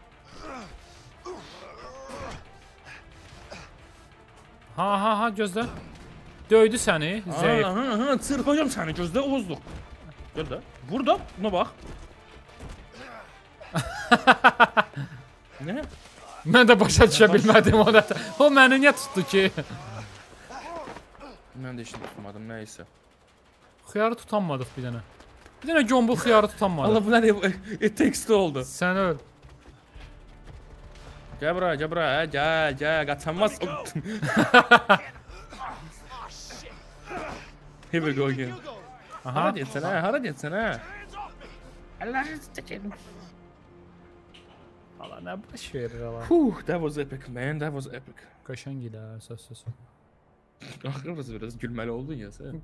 Ha ha ha gözlə. Döydü səni, zəif. Aha, aha, çırpacağım səni gözlə vozduq. Gör də. Burada, buna bax. Nə? Mən də başa düşə bilmədim ona. O məni niyə tutdu ki? Mən də işini tutmadım, nəysə. Xiyarı tutanmadıq bir dənə. Bir dənə gombul xiyarı tutanmadıq. Allah bu nədir? E, teksti oldu. Sən öl. Gəl bura, gəl bura, hə, gəl, gəl, qaçanmaz. Here we go again. Aha. Hara getsən, hə, hara getsən, hə? Allah'ını çəkəlim. Allah nə baş verir Allah. Huh, that was epic, man, that was epic. Qəşəng idi ha, söz söz. Axırız biraz gülməli oldun ya sən.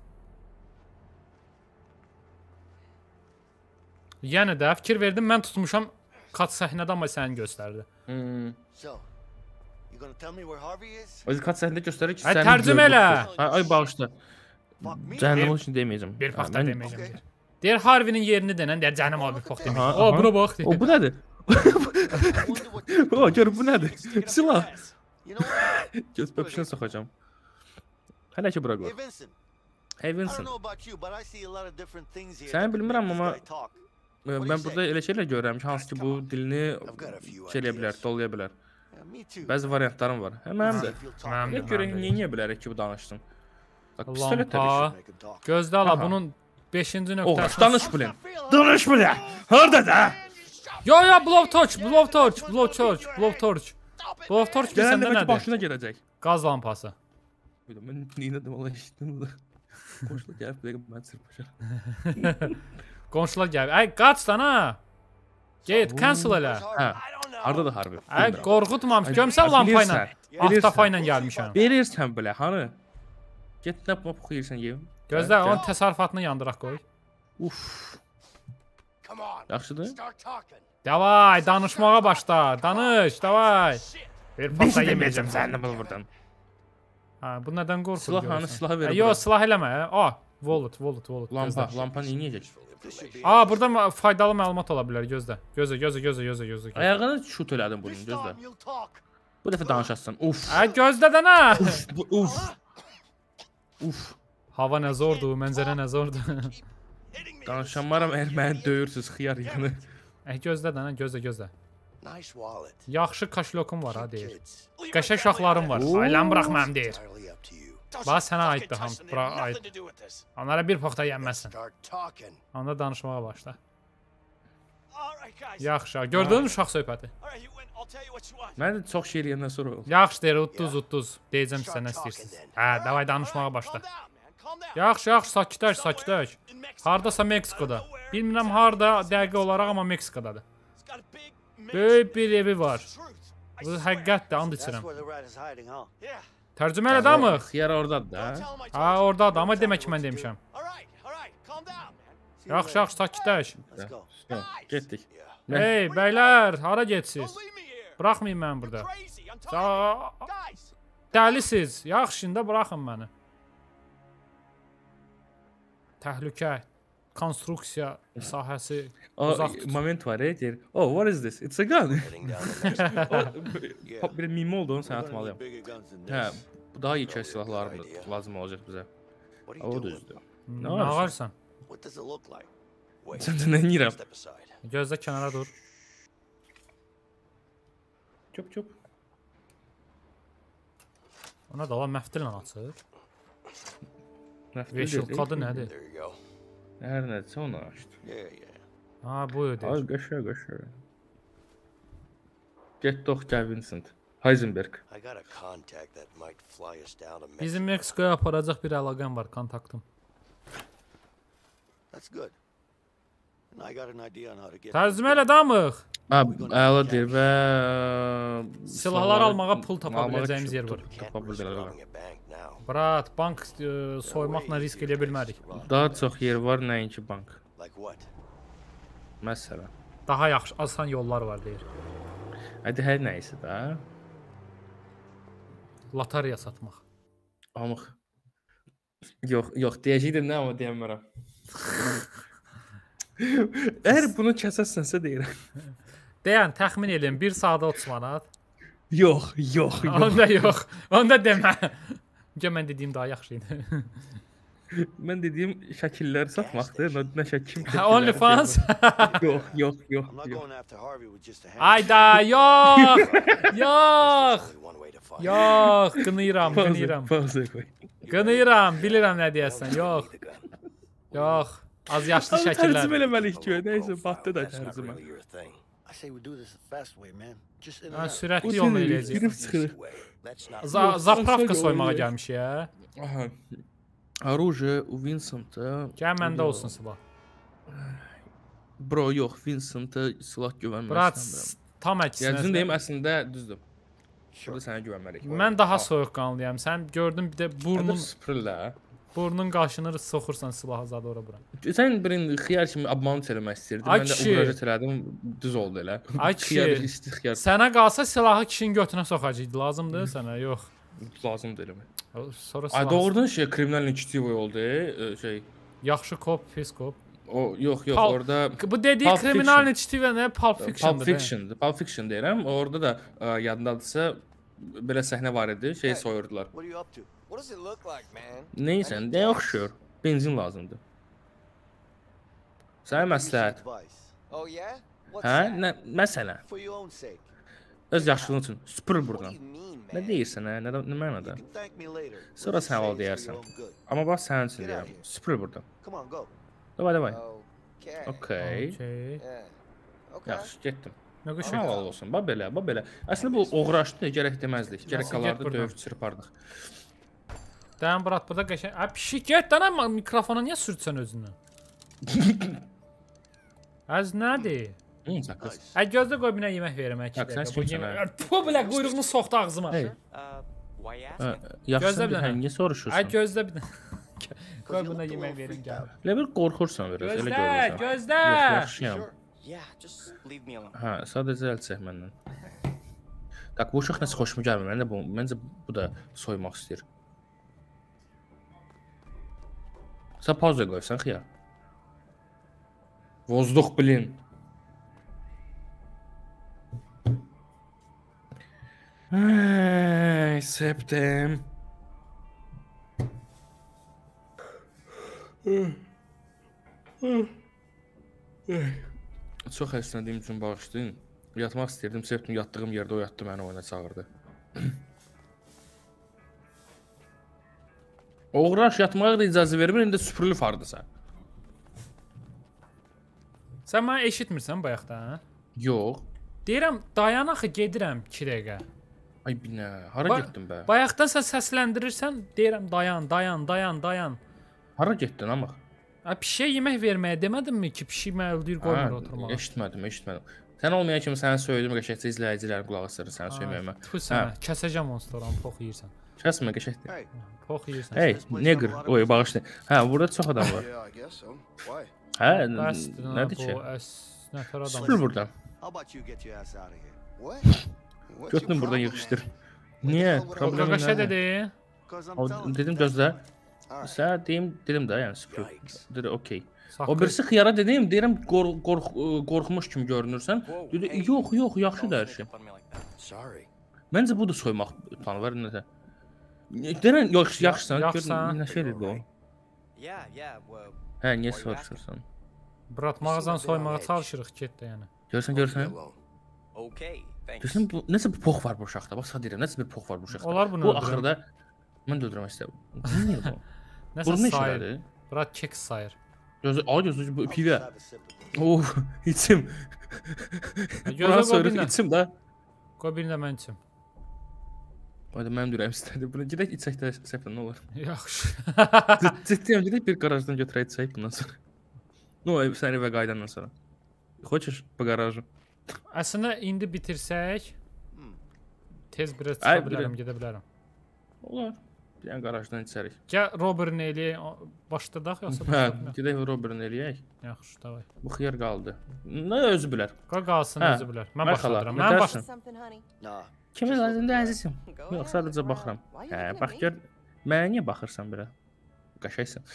Yəni də fikir verdim, mən tutmuşam kat səhnədə amma səni göstərdi. Hmm. So, you gonna tell me where Harvey is? O kat səhnədə göstərir ki, Ay, səni tərcümə elə. Ay, ay bağışla. Fuck me. Cəhənnəm olsun deməyəcəm. Bir Hə, vaxt da mən- deməyəcəm. deyir. Deyir Harvinin yerini denən, deyir cəhənnəm abi pox Aha, deməyəcəm. aha. O buna bax. O bu nədir? I wonder what O gör bu nədir? Silah. You know what? Göz pöpüşünə soxacam. Hələ ki bura Hey qoy. Vincent, Hey I don't Vincent. know about you, but I see a lot of different things here. Səni that could bilmirəm make this amma- guy talk. Mən burada elə şeylər görürəm ki, hansı ki bu dilini şey eləyə bilər, dolaya bilər. Yeah, me too. Bəzi variantlarım var. Hə mənim See də. if he'll talk. Mənim də. Nə görək, niyə niyə bilərək ki bu danışsın? Bax, pistolet də Lampa. düşür. Make him talk. Gözdə ala Aha. bunun beşinci Oh, nöqtəsi. danış bilin. Danış bilin. Harda da? Yo yo blow torch, blow torch, blow torch, blow torch. Blow torch bir Gələn səndə dəfə ki nədir? başına gələcək. Qaz lampası. Bir də mən neynədim Allah eşitdim bunu. Qoşla gəlib bir dəqiqə mən çırpacam. Qonşular gəlir. Ay qaç lan ha. Get, cancel elə. Hə. Harda da harbi? Ay Bilmirəm. qorxutmam. Ay, Gömsən ay, lampa ilə. bilirsən, bilirsən. Ahtafa ilə gəlmişəm. Verirsən belə, hanı? Get nə pop xeyirsən yev. Gözlə onun təsərrüfatını yandıraq qoy. Uf. Come on. Yaxşıdır. Start talking. Davay, danışmağa başla. Danış, davay. Bir Biz pasta deməyəcəm yeməyəcəm səndən bunu buradan. Ha, bu nədən qorxur? Silah hanı, görürsən? silahı ver Ha, Yo, bura. silah eləmə. A, wallet, wallet, wallet. Lampa, gözlə. lampa neyniyəcək? A, burada ma- faydalı məlumat ola bilər, gözlə. Gözlə, gözlə, gözlə, gözlə, gözlə. gözlə. Ayağını şut elədin bunun, This gözlə. time you'll talk. Bu dəfə danışasan. Uf. Ay gözlə də nə? Bu- Uf. Uf. Hava nə zordur, mənzərə nə zordur. Hitting me. Danışanmaram əgər məni döyürsüz xiyar yanı. Ay gözlə də nə, gözlə, gözlə. Nice wallet. Yaxşı kaşlokum var ha deyir. Kids. Qəşəng uşaqlarım var. Ailəm burax mənim deyir. Entirely up to you. Bax sənə aiddir ham, bura aid. Nothing to do with this. Onlara bir poxta yenməsin. Start talking. Onda danışmağa başla. All right, guys. Yaxşı, gördün uşaq söhbəti. All right, you win. I'll tell you what you want. Mən də çox şey eləyəndən sonra oldu. Yaxşı deyir, udduz, udduz. Deyəcəm sizə nə istəyirsiniz. Hə, davay danışmağa başla. Calm down, man. Calm down. Yaxşı, yaxşı, sakitləş, sakitləş. In Mexico. Hardasa Meksikoda. Bilmirəm harda dəqiq olaraq amma Meksikadadır. It's got a big Böyük bir evi var. truth. I Bu swear. həqiqətdir, and That's içirəm. where the rat is hiding, huh? Yeah. Tərcümə elə damıq. Xiyar ordadır da. Don't tell him I told Ha, you. ordadır, amma demək ki mən demişəm. All right, all right. Calm down, man. See you Yaxşı, later. yaxşı, sakitləş. Let's go. Hə, getdik. Yeah. Hey, bəylər, hara getsiz? Don't leave me here. Buraxmayın məni burada. Crazy. I'm Sa- telling you. Guys. Dəlisiz. Yaxşı, indi buraxın məni. Təhlükə, konstruksiya sahəsi O uzaq tut. moment var ya deyir. Oh, what is this? It's a gun. Heading down the next O bir meme olduğunu sən We're gonna atmalıyam. need bigger guns than Hə, this. bu daha yekə silahlarım da lazım olacaq bizə. What are you O doing? düzdür. Nə var? ağarsan? What does it look like? Wait. Sən də nə yeyirəm? Step aside. Gözlə kənara dur. Çöp çöp. Ona da lan məftillə açır. Nəftil Veşil deyil, qadı deyil. nədir? There you go. Hər nədirsə onu açdı. Yeah, yeah. Ha, bu Ay ödür. qəşəng qəşəng. Get dox gəl Vincent. Heisenberg. I got a contact that might fly us down to Mexico. Bizim Meksikoya aparacaq bir əlaqəm var, kontaktım. That's good. And I got an idea on how to get. Tərcümə elə damıq. Ha, əla deyir və Silahlar almağa pul tapa almağa biləcəyimiz çox yer var. Can't Tapa risk bilər. robbing a bank now. Brat, bank e, soymaqla risk eləyə bilmərik. Daha çox yer var nəinki bank. Like what? Məsələn. Daha yaxşı, asan yollar var deyir. Hadi hər nə isə də. Loteriya satmaq. Amıq. Yox, yox, deyəcəkdim nə amma deyəmərəm. Əgər bunu kəsərsənsə deyirəm. Deyən, təxmin edin, bir saata otuz manat. Yox, yox, yox. Onda yox, onda demə. Gə mən dediyim daha yaxşı idi. Mən dediyim şəkilləri satmaqdır. Nə, nə şəkil? Ha, OnlyFans. Yox, yox, yox, I'm not yox. going after Harvey with just a hand. Ayda, yox. Yox. There's only one way to find Yox, qınıyıram, Pauza, qınıyıram. pauza qoy. Qınıyıram, bilirəm nə deyəsən. Yox. Yox. Az yaşlı Tərcümə şəkillər. eləməliyik ki, nəysə, batdı da That's not tərcümə. really your thing. I say we do this the fast way, man. Just in and Ha, out. sürətli O yolla seni eləyəcək. girib çıxır. Easy way. That's not Za zapravka Yox, soymağa yox. gəlmişik ya. Aha. Оружие у Vincent-a. Gəl məndə olsun sabah. Bro, yox, Vincent-a silah güvənmək Brat, istəmirəm. tam Yəni düzün əksinə. deyim, əslində düzdür. Burada sənə güvənməliyik. Mən daha soyuqqanlıyam. Sən gördün bir də Burnun burnun sıfırla. burnun qaşını soxursan silahı zad ora bura. Sən birin xiyar kimi abmanı eləmək istəyirdin. Ay Mən də kişi. müraciət elədim, düz oldu elə. Ay kişi. Xiyar isti xiyar Sənə qalsa silahı kişinin götünə soxacaqdı. Lazımdır sənə? Yox. lazımdır eləmək. Sonra Ay silah. doğrudan şey kriminalni çitivo oldu, e, şey. Yaxşı kop, pis kop. O yox, yox, Pul- orada Bu dediyi Pulp kriminalni çitivə nə? Pulp Fiction. Pulp Fiction, Pulp Fiction deyirəm. Orada da e, yadındadırsa belə səhnə var idi, şey soyurdular. What are you up to? What does it look like, man? Neysən, nə oxşur? Benzin lazımdır. Sənə məsləhət. Advice. Oh yeah? What's Hə? that? Nə məsələn? For your own sake. Öz yaxşılığın üçün süpür What do burdan. you mean, man? Nə deyirsən, hə? Nə, nə mənada? You can thank me later. Sonra Let's sən say ol it's for deyərsən. your own good. Amma bax sənin üçün deyirəm. Süpür burdan. Come on, go. Davay, davay. Okay. Okay. Okay. Yeah. Okay. Yaxşı, getdim. Nə qəşəng. Halal olsun. Bax belə, bax belə. Əslində bu oğraşdı, gərək deməzdik. Gərək Nasıl, get qalardı, buradan. döyüb çırpardıq. Dən Brat, burada qəşəng. Ay pişik get dana mikrofona niyə sürtsən özünü? Az nədir? Hı, sakız. Ay gözlə qoy binə yemək verim iki Yox, sən dəqiqə. Bu kimsən, yemək- hə? Ay, Bu belə quyruğunu soxdu ağzıma. Hey, Uh, why you ə, asking? yaxşı Gözlə bir bir dənə. hə, niyə soruşursan? Ay gözlə bir dənə. Qoy you buna look a yemək little verim freaked gəl. out. Elə bir qorxursan biraz, elə Gözlə, görürsən. gözlə. Yox, yaxşıyam. Yeah, just leave me alone. Hə, sadəcə əl çək məndən. Tak, bu uşaq nəsə xoşuma gəlmir. Məndə bu, məncə bu da soymaq istəyir. Sən pauza qoysan xiyar. Vozdux blin. Ay, septem. Çox həsslənədiyim üçün bağışlayın. Yatmaq istəyirdim, septim yatdığım yerdə oyatdı, məni oyuna çağırdı. Oğraş yatmağa da icazə vermir, indi süpürülüb hardasa. Sən məni eşitmirsən bayaqdan? Yox. Deyirəm, dayan axı gedirəm iki dəqiqə. Ay binə, hara Ba- getdin bə? Bayaqdan sən səsləndirirsən, deyirəm dayan, dayan, dayan, dayan. Hara getdin amma? Ay pişiyə yemək verməyə demədimmi ki, pişik məni öldürür, qoymur oturmağa. Eşitmədim, eşitmədim. Sən olmayan kimi sənə söylədim, qəşəngcə izləyicilər qulaq asır sənə söyməyimə. Tfu sənə, kəsəcəm onu storan, pox yeyirsən. Kəsmə, qəşəngdir. Hey. Pox yeyirsən. Hey, negr, oy bağışlayın. Hə, burada çox adam var. Yeah, I guess so. Why? Hə, Bəsdir, ha, nədir ki? bu əs nətər adam. Süpür buradan. How about you get your ass out of here? What? What's Götünü your buradan problem, yığışdır. man? Niyə? O Problem qaqaşa nədir? dedi. 'Cause I'm O, telling dedim you, that's gözlə. it. All right. Sən deyim, dedim də, yəni süpür. Yikes. Dedi, okey. Saqqı- O birisi xiyara dedim, deyirəm qorx qorx qorxmuş kimi görünürsən. Whoa, Dedi, hey, yox, yox, yaxşıdır Don't hər sneak şey. up on me like that. Sorry. Məncə bu da soymaq planı var nəsə. Deyirəm, yaxşı, yaxşısan. Gör Yaxşısan. nə şey dedi o. Yeah, yeah. Well, Hə, niyə Why you asking? soruşursan? Brat, mağazanı soymağa çalışırıq, get də yəni. Görsən, Leave me görsən. alone. okay. Thanks. Görsən bu nəsə bir pox var bu uşaqda. Bax, sən deyirəm, nəsə bir pox var bu uşaqda. Onlar bunu Bu öldürür. axırda mən də öldürmək istəyirəm. Niyə bu? Nəsə Burnu sayır. işlədi. Brat, keks sayır. Gözü, ay gözü bu I'll pivə. just have a sip of this. Of, içim. Gözə Bura qoy soyuruq birinə. içim də. Qoy birini də mən içim. Hadi mənim də ürəyim istədi. Bunu gedək içək də səfən nə olar. Yaxşı. Cid- Ciddiyəm, gedək bir qarajdan götürək içək bundan sonra. No, ev- sən evə qayıdandan sonra. Хочешь по гаражу? Əslində indi bitirsək, Hmm. tez biraz Ay, çıxa bilərəm, bilirəm. gedə bilərəm. Olar. Bir dənə qarajdan içərik. Gəl Robert eləyək, o- başladaq yoxsa Hə, başladaq? gedək Robert eləyək. Yaxşı, davay. Bu xiyar qaldı. Nə özü bilər. Qoy qalsın Hə, özü bilər. Mən mərhaba, başladıram. Mən yetərsin. baş Something, honey. Nah. Kimə lazımdır əzizim? Go Yox, ahead, sadəcə well, baxıram. why you Hə, looking at bax me? gör. Mənə niyə baxırsan belə? Qəşəngsən.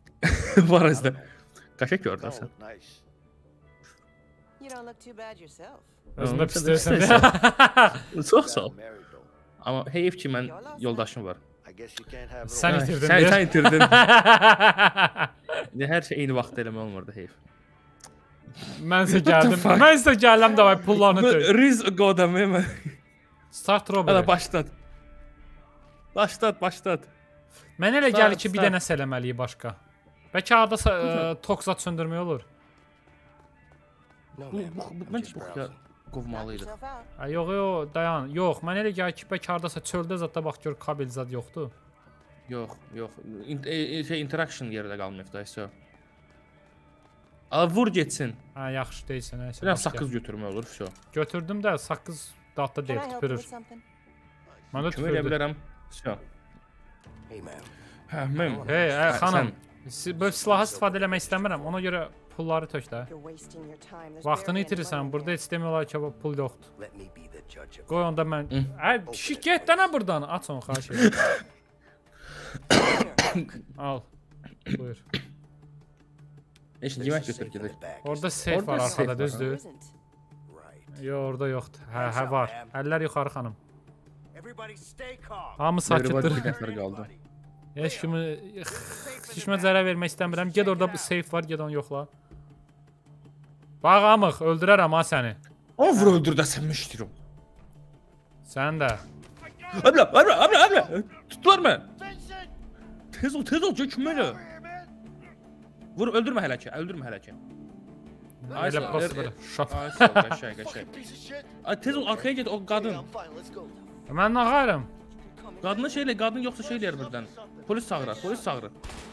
Var əzdə. Qəşəng Don't görünürsən. look nice. You don't look too bad yourself. özümə Sən pis deyirsən. istəyirsən. Çox sağ ol. Got married though. Amma heyf ki mən yoldaşım var. I I guess you can't have it Sən all. itirdin Sən, deyə. sən itirdin. İndi hər şey eyni vaxt eləmə olmurdu, heyf. Mən isə gəldim. Mən isə gəldim davay pullarını tör. Riz qodam mən. Start Hadi robbery. başlat. Başlat, başlat. Mən elə gəlir ki, bir Start, dənə eləməliyik başqa. Bəlkə hardasa ə, toksat söndürmək olur. No, Bu, ma'am. bu, bu I'm mən just bu ya browsing. qovmalıydı. Ay, yox, yox, dayan. Yox, mən elə gəlir ki, bəlkə hardasa çöldə zətdə bax gör kabel zad yoxdur. Yox, yox. İn e, e, şey interaction yerdə qalmayıb da, isə. Ala vur getsin. Hə, yaxşı deyilsən, nəsə. Biraz başqa. saqqız götürmək olur, vəsə. Götürdüm də saqqız dadda deyil, tüpürür. Mən də Kömək edə tüpürdüm. bilərəm. Vəsə. Hey, ma'am. Hə, mən. Hey, ə, Hə, xanım. sən- si- Böyle silahı istifadə eləmək istəmirəm. Ona görə pulları tök də. Vaxtını itirirsən. Burada heç demək olar ki, pul yoxdur. Let me be the judge of Qoy onda mən. Hı. Ə, kişi get dənə burdan. Aç onu, xahiş edirəm. Al. Buyur. Eşit, There's yemək a safe götür in the gedək. back. Orada safe Orada var safe arxada, var, düzdür? Right. Yox, orada yoxdur. Hə, hə var. Əllər yuxarı xanım. Everybody stay calm. Hamı Everybody sakitdir. bir nəfər qaldı. Heç kimi düşmə zərər vermək istəmirəm. Get orada safe var, get onu yoxla. Bax amıq, öldürərəm ha səni. O vur öldür də sən müştirim. Sən də. Abla, abla, abla, abla. Tutdular mı? Tez ol, tez ol, çökmeli. Vur, öldürmə hələ ki, öldürmə hələ ki. Ay, Elə sağ- prosta er- belə. Şap. Ay, sağ ol, qəşəng, qəşəng. Piece of shit. Ay, tez ol, arkaya get, o qadın. I'm fine. Let's go. Mən nağarım. Qadına şey elə, qadın yoxsa şey eləyər birdən. Polis çağırır, polis çağırır.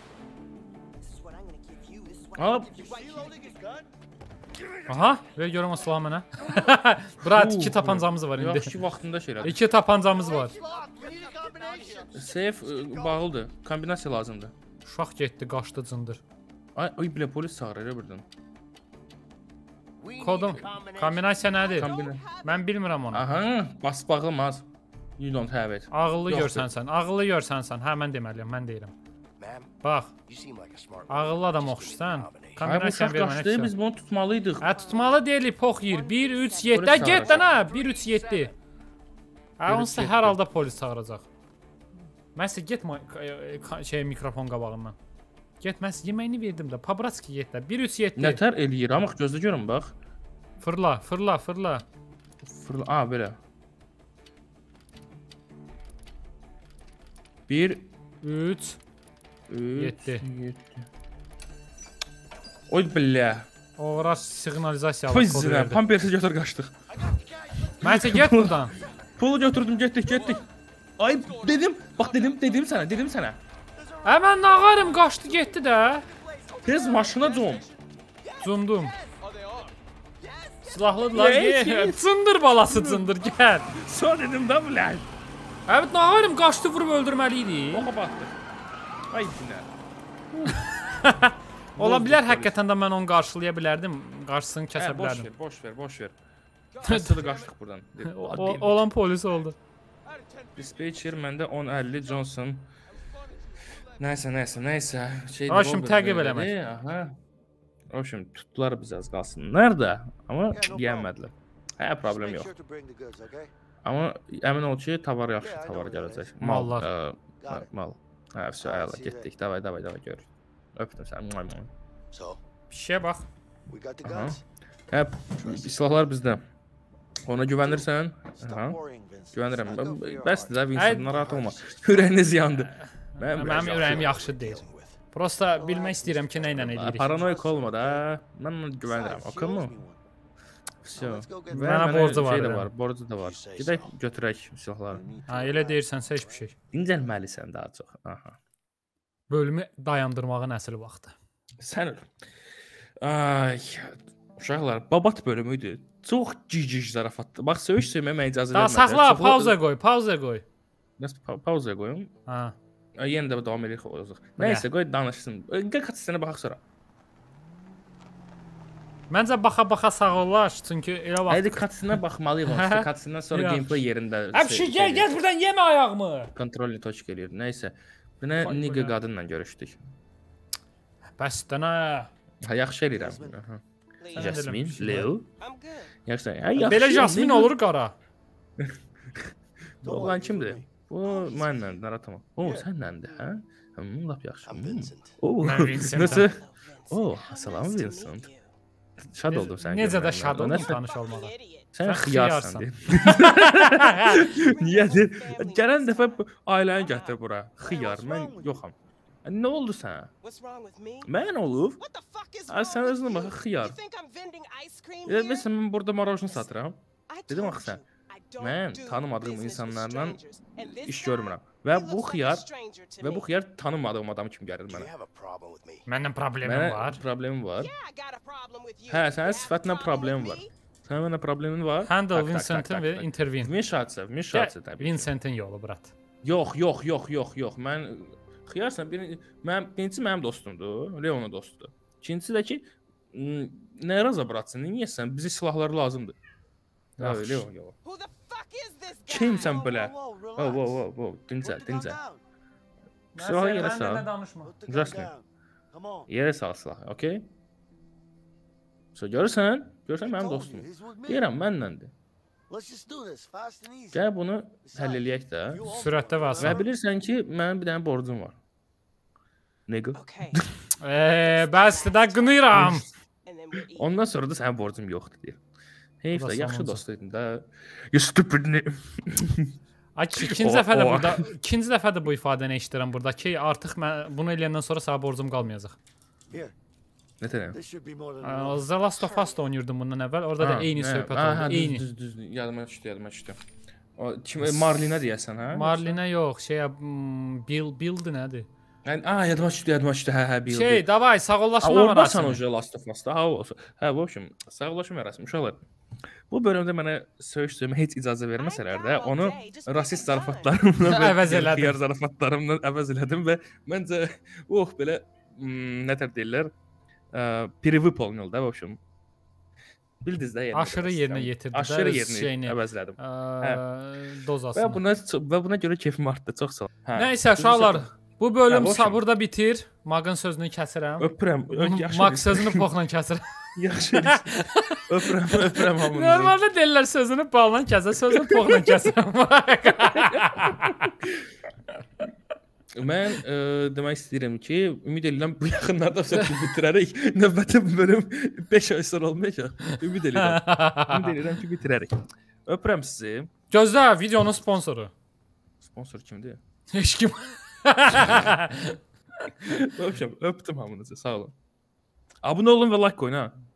Hop. Reloading his gun. Aha, ver görüm o silahı mənə. Brat, iki tapancamız var indi. Yaxşı ki, vaxtında şey elədi. İki tapancamız var. Locked. We need a combination. Seyf ı, bağlıdır, kombinasiya lazımdır. Uşaq getdi, qaçdı cındır. Ay, ay bilə polis çağırır elə birdən. We need Kodum. a combination. Kombinasiya nədir? Kombina. Mən bilmirəm onu. Aha, bas bağlamaz. You don't have it. Ağıllı Yoxdur. görsən sən, ağıllı görsən sən. Hə, mən deməliyəm, mən deyirəm. Ma'am, Bax, you seem like a smart ağıllı adam woman. Just give me oxşusan. a combination. Ay, bu Kombinasiya uşaq vermənə qaçdı, biz bunu tutmalıydıq. Hə, tutmalı deyilik, pox yeyir. bir üç yeddi. Polis Hə, get çağıracaq. lan ha, bir üç yeddi. Hə, bir üç onsa yeddi. hər halda polis çağıracaq. Mənsə get ma- ka- şey mikrofon qabağından. Get, mən yeməyini verdim də. Pabratski get də. bir üç yeddi. Nətər eləyir, amma gözlə görün bax. Fırla, fırla, fırla. Fırla, a belə. bir üç üç Yeddi. Oy bilə. Oğra siqnalizasiya Poy kodu zinə, verdi. pampersi götür qaçdıq. Mənsə get buradan. Pulu götürdüm, getdik, getdik. Ay dedim, bax dedim, dedim sənə, dedim sənə. Hə, mən nağarım, qaçdı getdi də. Tez maşına com. Cumdum. Oh, they are. Silahlıdılar. Yes, Ye, yes. Cındır balası cındır, gəl. Sonra dedim da bilək. Evet, nağarım, qaçdı vurub öldürməliydik. Oha batdıq. Ay zinə. Ola Bozduq bilər polis. həqiqətən də mən onu qarşılaya bilərdim. Qarşısını kəsə Hə, boş bilərdim. ver, boş ver, boş ver. Həsədə qaçdıq buradan. O, o- olan polis oldu. Dispatcher məndə on əlli Johnson. Nəysə, nəysə, nəysə. Şey Haşim, təqib eləmək. Aha. Haşim, tutdular biz az qalsınlar da, amma Yeah, no problem. yeyənmədilər. Hə, problem Make yox. sure to bring the goods, okay? Amma əmin ol ki, tavar yaxşı Yeah, I tavar know what gələcək. it Mal, Mallar. ə, Got hə, it. mal. Hə, vəsə, Alright, əla, see you getdik. Davay, davay, davay, gör. Öpdüm səni. Mua, mua. So, Bir şeyə bax. we got the Uh-huh. guns. Hə, silahlar bizdə. Ona güvənirsən? Stop Aha. worrying, Vincent. Güvənirəm. It's not good for your Bəsdir də Ay- Vincent, narahat olma. Ürəyiniz yandı. Mənim Mənim ürəyim yaxşı heart deyil. dealing with. Prosta bilmək istəyirəm ki, nə ilə eləyirik. Paranoyak olma da. Mən ona güvənirəm. Besides, she Okey owes mu? me one. Vəsə. Let's go get Və Mənə mənə borcu var şey də yəni. var, borcu da var. Gedək götürək silahları. We need to- Ha, elə deyirsənsə heç bir şey. Dincəlməlisən daha çox. Aha. Bölümü dayandırmağın əsl vaxtı. Sən öl. Ay, uşaqlar, babat bölümü idi. Çox cici zarafatdı. Bax, söyüş söyməyə icazə Daha vermədi. saxla, Çoxlu- pauza qoy, pauza qoy. Nəsə pa- pauzaya qoyum. Ha. Ay, yenə də davam edirik olacaq. Nəysə, qoy danışsın. Gəl kaçsana baxaq sonra. Məncə baxa-baxa sağolaş, çünki elə vaxt. Haydi kaçsına baxmalıyıq onsuz. Kaçsından sonra Yox. gameplay yerində. Əb şey gəl, gəl buradan yemə ayağımı. Kontrolli toç gəlir. Nəysə. Buna Vay Niga buna. qadınla görüşdük. Bəs dənə. Ha, yaxşı eləyirəm. Aha. Sən Jasmin, eləmişsən. Leo. I'm good. Yaxşı. Ay, yaxşı. Belə Jasmin olur qara. Oğlan kimdir? Bu mənlə narahat olma. O, sənləndir, hə? Hım, lap yaxşı. I'm Vincent. O, Mən Vincent'əm. Nəsə? O, salam Vincent. Şad oldum sən. Necə də görməyimdən. şad oldum Nəsə- tanış olmağa. Sən Sən xiyarsan. xiyarsan. Niyyədir? Gələn dəfə bu ailəni gətir bura. Xiyar, mən yoxam. Nə oldu sənə? What's wrong with me? Mən olub. What the fuck is Ay, wrong sən with özünə me? bax, xiyar. You think I'm vending ice cream Elə here? bilirsən, mən burada marojna satıram. I Dedim told axı sən, you, I don't mən do tanımadığım business with insanlarla strangers. And this iş guy, görmürəm. Və he bu looks like a xiyar stranger to və bu me. xiyar tanımadığım adam kimi gəlir Do you mənə. have a problem with me? Məndən problemim Mənə var. problemim var. Yeah, I got a problem with you. Hə, You sənin have a sifətinlə problem problemim with var. me? Sənin mənə problemin var. Handle Tak, tak, tak, Vincent'in tak, və tak. intervene. Vmişatsə, Gəl, vmişatsə təbii ki. Vincent'in yolu, brat. Yox, yox, yox, yox, yox. Mən xiyarsan, birinci mənim birincisi mənim dostumdur, Leonun dostudur. İkincisi də ki, m, nə raza bratsan, niyə sən bizə silahlar lazımdır. Ha, Yaxşı. Leon, yox. Who the fuck is this guy? Kimsən belə? Whoa, whoa, Wo, wo, relax. wo, wo, dincəl, Put the gun dincəl. down. Silahı yerə sal. danışma. Put the gun Justin. down. Come on. Yerə sal silahı, okey? So görürsən, görürsən mənim I told you, dostum. he's with me. Deyirəm mənləndir. Let's just do this fast and easy. Gəl bunu həll eləyək də. You owe me Sürətdə one. varsan. Və bilirsən ki, mənim bir dənə borcum var. Nigga. Okay. Eee, bəsdir də qınıyıram. And then we're eating. Ondan sonra da sənin borcum yoxdur deyir. Heyf Bu da də, yaxşı sonuncu. dost idin də. You stupid ne? Ay, ikinci O- dəfə də o- burada, ikinci dəfə də bu ifadəni eşidirəm burada ki, artıq mən bunu eləyəndən sonra sənə borcum qalmayacaq. Here, Nə tənəm? this should be more than Ə, enough. The Last of Us da oynayırdım bundan əvvəl. Orada da eyni söhbət oldu. Eyni. Düz, düz, düz, yadıma düşdü, yadıma düşdü. O kim Marlinə deyəsən, hə? Marlinə yox, şeyə mm, Bill Billdir nədir? Yəni, a, yadıma düşdü, yadıma düşdü. Hə, hə, bildim. Şey, davay, Ha, sağollaşma oradasan mərasimi. o Last of Us-da. Ha, olsun. Hə, bu общем, sağollaşma mərasimi. Uşaqlar. Bu bölümdə mənə söyüş söyləmə heç icazə verməsələr də, onu rasist zarafatlarımla və Əvəz elədin. xiyar zarafatlarımla əvəz elədim və məncə oh belə mm, nə tər deyirlər? Перевыполнил, да, в общем. Bildiniz də, yəni. Aşırı yerinə yetirdi də Aşırı öz yerinə şeyini. əvəzlədim. Ə, dozasını. Və buna və buna görə keyfim artdı. Çox sağ ol. Hə. Nəysə, uşaqlar, bu bölüm Hə, bu sa- burada bitir. Maqın sözünü kəsirəm. Öpürəm. Ö- yaxşı Maq eləyirsən. sözünü poxla kəsirəm. Yaxşı. eləyirsən. Öpürəm, öpürəm hamınızı. Normalda deyirlər sözünü balla kəsə, sözünü poxla kəsirəm. Mən ə, demək istəyirəm ki, ümid edirəm bu yaxınlarda söhbəti bitirərik. Növbəti bölüm beş ay sonra olmayacaq. Ümid edirəm. Ümid edirəm ki, bitirərik. Öpürəm sizi. Gözlə, videonun sponsoru. Sponsor kimdir? Heç kim. Öpürəm, öpdüm hamınızı. Sağ olun. Abunə olun və like qoyun ha.